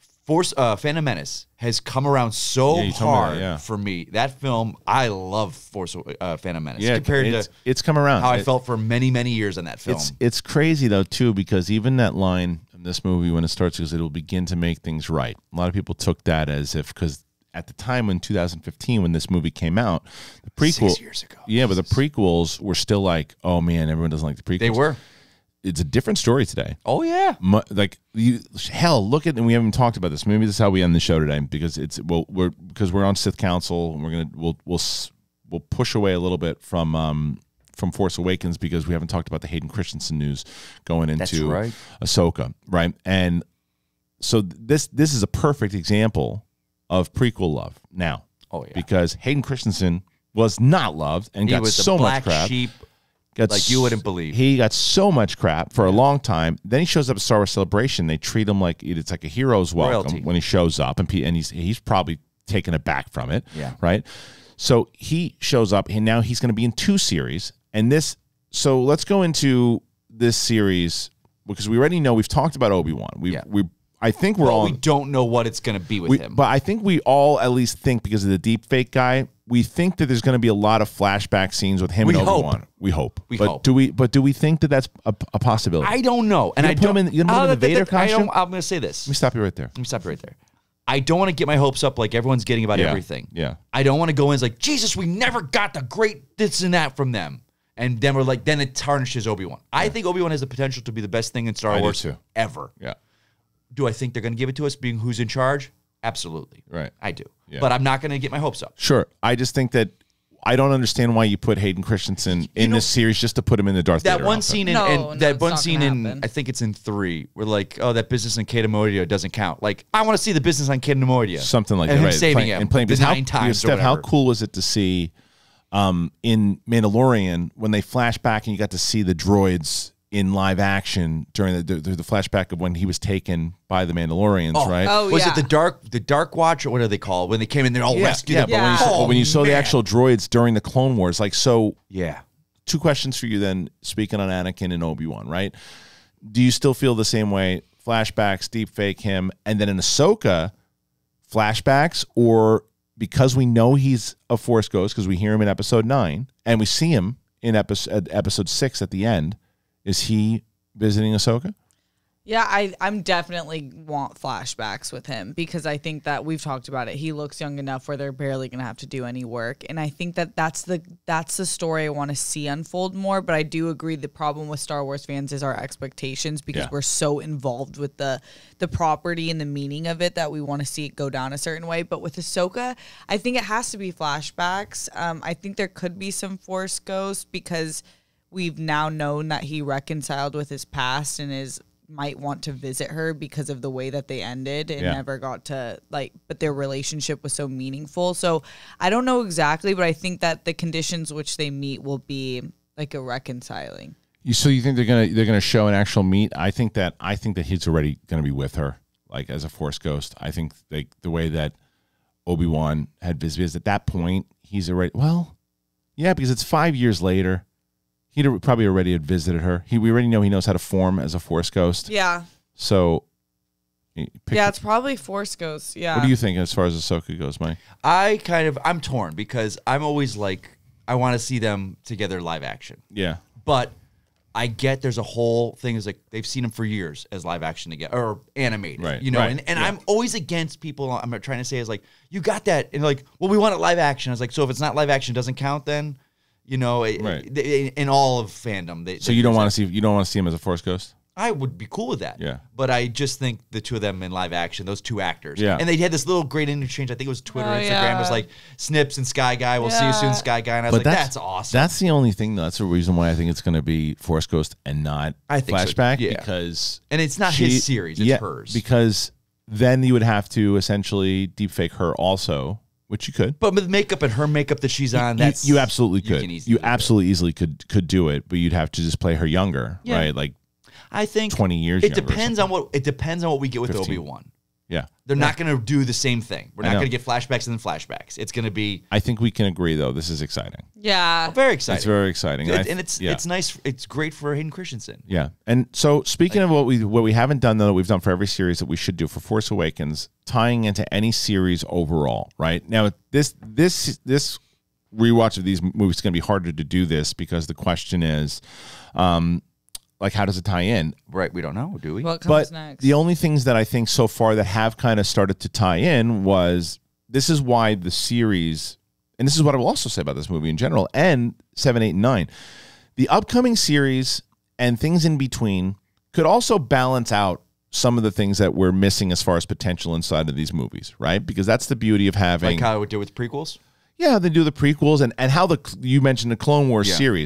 C: Phantom Menace has come around so
A: Yeah, you told me that,
C: hard
A: yeah.
C: for me. That film, I love Phantom Menace.
A: Yeah,
C: compared to
A: it's come around.
C: how I felt for many, many years on that film.
A: It's crazy though too, because even that line in this movie when it starts is it'll begin to make things right. A lot of people took that as if, because at the time in 2015 when this movie came out, the prequel
C: 6 years ago.
A: Yeah, but the prequels were still like, oh man, everyone doesn't like the prequels.
C: They were.
A: It's a different story today.
C: Oh yeah.
A: Like look at, and we haven't talked about this. Maybe this is how we end the show today, because we're on Sith Council, and we'll push away a little bit from Force Awakens, because we haven't talked about the Hayden Christensen news going into
C: That's right.
A: Ahsoka, right? And so this is a perfect example of prequel love now.
C: Oh yeah,
A: because Hayden Christensen was not loved and
C: he
A: got
C: was
A: so
C: the
A: much
C: black
A: crap.
C: sheep,
A: Got
C: like you wouldn't believe.
A: He got so much crap for a long time. Then he shows up at Star Wars Celebration. They treat him like it's like a hero's welcome
C: Royalty.
A: when he shows up, and he's probably taken aback from it.
C: Yeah.
A: Right. So he shows up, and now he's going to be in 2 series. And this. So let's go into this series because we already know we've talked about Obi-Wan. I think we're all.
C: We don't know what it's going to be with him.
A: But I think we all at least think because of the deep fake guy, we think that there's going to be a lot of flashback scenes with him and Obi-Wan. We hope.
C: We
A: but
C: hope.
A: Do we think that that's a possibility?
C: I don't know. And
A: You gonna put him in the Vader costume?
C: I'm going to say this.
A: Let me stop you right there.
C: I don't want to get my hopes up like everyone's getting about everything.
A: Yeah.
C: I don't want to go in as like, Jesus, we never got the great this and that from them. And then then it tarnishes Obi-Wan. I think Obi-Wan has the potential to be the best thing in Star Wars ever.
A: Yeah.
C: Do I think they're going to give it to us being who's in charge? Absolutely.
A: Right.
C: I do.
A: Yeah.
C: But I'm not going to get my hopes up.
A: Sure. I just think that I don't understand why you put Hayden Christensen in this series just to put him in the Darth Vader
C: That one
A: outfit.
C: scene in I think it's in 3, where like, oh, that business in Cato Moria doesn't count. Like, I want to see the business on Cato Moria.
A: Something like
C: and
A: that.
C: him
A: Right.
C: saving him
A: And playing
C: the
A: because
C: 9 times.
A: Steph,
C: or
A: how
C: whatever.
A: cool was it to see in Mandalorian when they flash back and you got to see the droids in live action during the flashback of when he was taken by the Mandalorians, right?
D: Oh,
C: Was
D: yeah.
C: it the Dark Watch, or what are they called? When they came in, they're all rescued.
A: But when you saw the
C: man.
A: actual droids during the Clone Wars, like, so
C: Yeah.
A: 2 questions for you then, speaking on Anakin and Obi-Wan, right? Do you still feel the same way? Flashbacks, deep fake him, and then in Ahsoka, flashbacks, or because we know he's a Force ghost because we hear him in episode 9 and we see him in episode 6 at the end, is he visiting Ahsoka?
D: Yeah, I'm definitely want flashbacks with him because I think that we've talked about it. He looks young enough where they're barely going to have to do any work. And I think that that's the story I want to see unfold more. But I do agree the problem with Star Wars fans is our expectations because we're so involved with the property and the meaning of it that we want to see it go down a certain way. But with Ahsoka, I think it has to be flashbacks. I think there could be some Force ghosts because we've now known that he reconciled with his past and might want to visit her because of the way that they ended and never got to but their relationship was so meaningful. So I don't know exactly, but I think that the conditions which they meet will be like a reconciling.
A: So you think they're gonna show an actual meet? I think that he's already gonna be with her, like as a Force ghost. I think like the way that Obi-Wan had visited at that point, he's already because it's 5 years later. He probably already had visited her. We already know he knows how to form as a Force ghost.
D: Yeah.
A: So,
D: it's probably Force ghosts. Yeah.
A: What do you think as far as Ahsoka goes, Mike?
C: I'm torn because I'm always like, I want to see them together live action.
A: Yeah.
C: But I get there's a whole thing is like they've seen them for years as live action together or animated,
A: right?
C: You know, and I'm always against people. I'm trying to say is like, you got that, and like, well, we want it live action. I was like, so if it's not live action, it doesn't count then. You know, in all of fandom.
A: So you don't want to see him as a Force ghost?
C: I would be cool with that.
A: Yeah.
C: But I just think the 2 of them in live action, those 2 actors.
A: Yeah.
C: And they had this little great interchange. I think it was Twitter, Instagram.
D: Yeah.
C: It was like Snips and Sky Guy. We'll see you soon, Sky Guy. And I was that's awesome.
A: That's the only thing, though. That's the reason why I think it's going to be Force ghost and not flashback.
C: So,
A: because
C: and it's not his series. It's hers.
A: Because then you would have to essentially deepfake her also. Which you could,
C: but with makeup and her makeup that she's on,
A: you absolutely could. You absolutely easily could do it, but you'd have to just play her younger, right? Like,
C: I think
A: 20 years.
C: It depends on what we get with
A: 15.
C: Obi-Wan.
A: Yeah,
C: they're not going to do the same thing. We're not going to get flashbacks and then flashbacks. It's going to be.
A: I think we can agree, though. This is exciting.
D: Yeah,
C: very exciting.
A: It's very exciting,
C: and it's nice. It's great for Hayden Christensen.
A: Yeah, and so speaking of what we haven't done, though, that we've done for every series that we should do for Force Awakens, tying into any series overall. Right now, this rewatch of these movies is going to be harder to do this because the question is. Like, how does it tie in?
C: Right, we don't know, do we?
D: What comes next?
A: The only things that I think so far that have kind of started to tie in was this is why the series, and this is what I will also say about this movie in general, and 7, 8, and 9, the upcoming series and things in between could also balance out some of the things that we're missing as far as potential inside of these movies, right? Because that's the beauty of having...
C: Like how it would do with prequels?
A: Yeah, they do the prequels, and how you mentioned the Clone Wars series.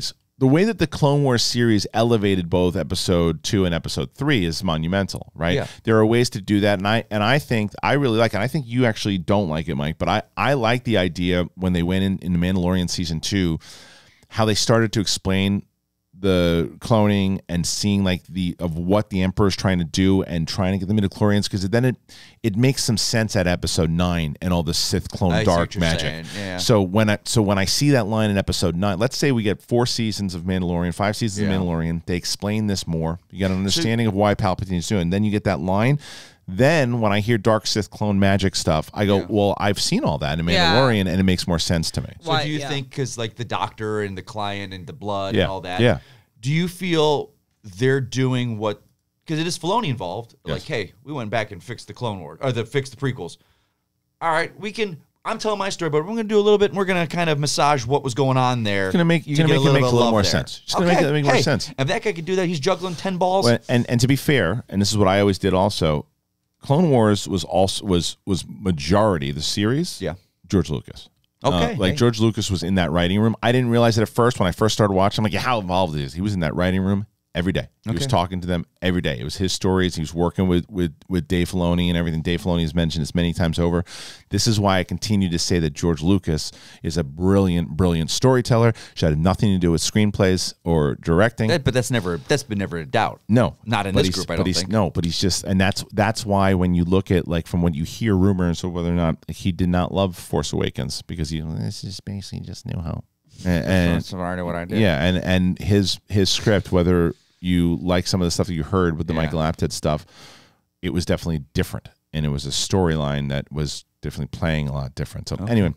A: the way that the Clone Wars series elevated both episode 2 and episode 3 is monumental, right?
C: Yeah.
A: There are ways to do that, and I think I really like it. I think you actually don't like it, Mike, but I like the idea when they went in The Mandalorian season 2, how they started to explain the cloning and seeing like of what the Emperor is trying to do and trying to get the midichlorians, because then it makes some sense at episode 9 and all the Sith clone dark magic.
C: Yeah.
A: So when I see that line in episode 9, let's say we get 4 seasons of Mandalorian, 5 seasons of Mandalorian, they explain this more. You got an understanding of why Palpatine's doing. Then you get that line. Then when I hear dark Sith clone magic stuff, I go, well, I've seen all that in Mandalorian, and it makes more sense to me.
C: So do you think, because like the doctor and the client and the blood and all that, do you feel they're doing what, because it is Filoni involved, like, hey, we went back and fixed the Clone Wars, or fixed the prequels. All right, I'm telling my story, but we're going to do a little bit, and we're going to kind of massage what was going on there.
A: You're going to make it make a little more sense. Just going to make it make more sense.
C: If that guy could do that, he's juggling 10 balls.
A: Well, and to be fair, and this is what I always did also, Clone Wars was majority the series. Yeah, George Lucas.
C: Okay,
A: George Lucas was in that writing room. I didn't realize it at first when I first started watching. I'm like, how involved is he? He was in that writing room every day. He was talking to them every day. It was his stories. He was working with Dave Filoni and everything. Dave Filoni has mentioned this many times over. This is why I continue to say that George Lucas is a brilliant, brilliant storyteller. She had nothing to do with screenplays or directing.
C: But that's been never a doubt.
A: No,
C: not in this group. I don't think.
A: No, but he's just, and that's why when you look at like from what you hear rumors of whether or not he did not love Force Awakens, because this is basically just New Hope. And
C: that's already what I did.
A: Yeah, and his script, whether you like some of the stuff that you heard with the Michael Apted stuff, it was definitely different, and it was a storyline that was definitely playing a lot different. So anyway,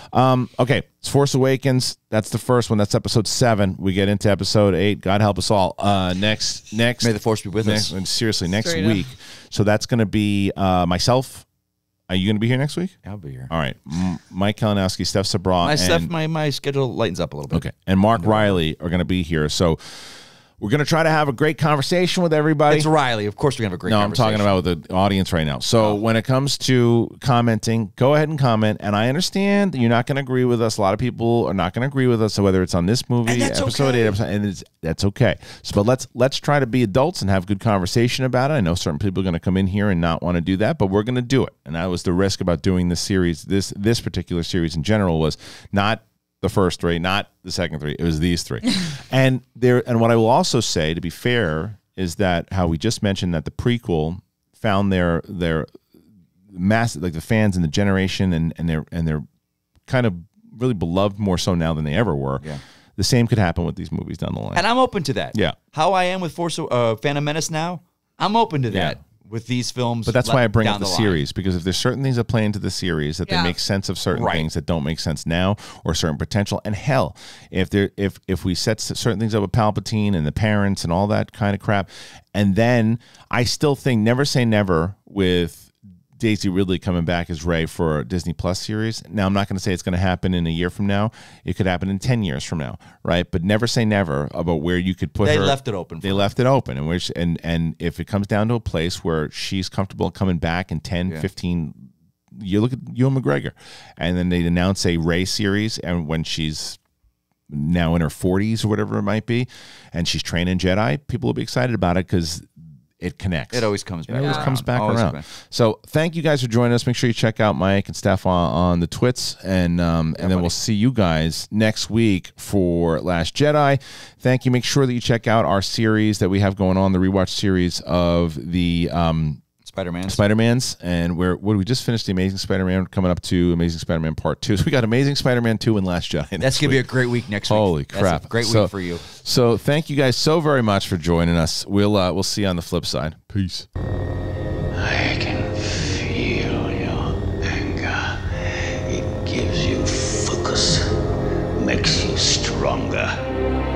A: it's Force Awakens. That's the first one. That's episode 7. We get into episode 8. God help us all. Next,
C: may the Force be with us.
A: Seriously, next week. So that's going to be myself. Are you going to be here next week?
C: I'll be here.
A: All right. Mike Kalinowski, Steph Sabra.
C: My schedule lightens up a little bit.
A: Okay. And Mark Riley are going to be here. So we're going to try to have a great conversation with everybody.
C: It's Riley. Of course we're going to have a great conversation.
A: No, I'm talking about with the audience right now. So when it comes to commenting, go ahead and comment. And I understand that you're not going to agree with us. A lot of people are not going to agree with us, whether it's on this movie, episode 8, and that's okay. So, but let's try to be adults and have good conversation about it. I know certain people are going to come in here and not want to do that, but we're going to do it. And that was the risk about doing this series. This particular series in general was not the first 3, not the second 3. It was these 3. And what I will also say, to be fair, is that how we just mentioned that the prequel found their mass, like the fans and the generation, and they're kind of really beloved more so now than they ever were. Yeah. The same could happen with these movies down the line.
C: And I'm open to that.
A: Yeah.
C: How I am with Phantom Menace now, I'm open to that. With these films,
A: but that's why I bring up the series, because if there's certain things that play into the series that they make sense of certain things that don't make sense now, or certain potential, and hell, if we set certain things up with Palpatine and the parents and all that kind of crap, and then I still think never say never with Daisy Ridley coming back as Rey for a Disney Plus series. Now, I'm not going to say it's going to happen in a year from now. It could happen in 10 years from now, right? But never say never about where you could put her.
C: They left it open.
A: They left it open. And if it comes down to a place where she's comfortable coming back in 10, 15, you look at Ewan McGregor, and then they'd announce a Rey series, and when she's now in her 40s or whatever it might be, and she's training Jedi, people will be excited about it because it connects.
C: It always comes back.
A: Around. So thank you guys for joining us. Make sure you check out Mike and Steph on the twits, and then we'll see you guys next week for Last Jedi. Thank you. Make sure that you check out our series that we have going on, the rewatch series of the Spider-Mans, and we just finished the Amazing Spider-Man, coming up to Amazing Spider-Man Part 2. So we got Amazing Spider-Man 2 and Last Jedi.
C: That's going to be a great week next week.
A: Holy crap.
C: That's a great week for you.
A: So thank you guys so very much for joining us. We'll see you on the flip side. Peace.
B: I can feel your anger. It gives you focus, makes you stronger.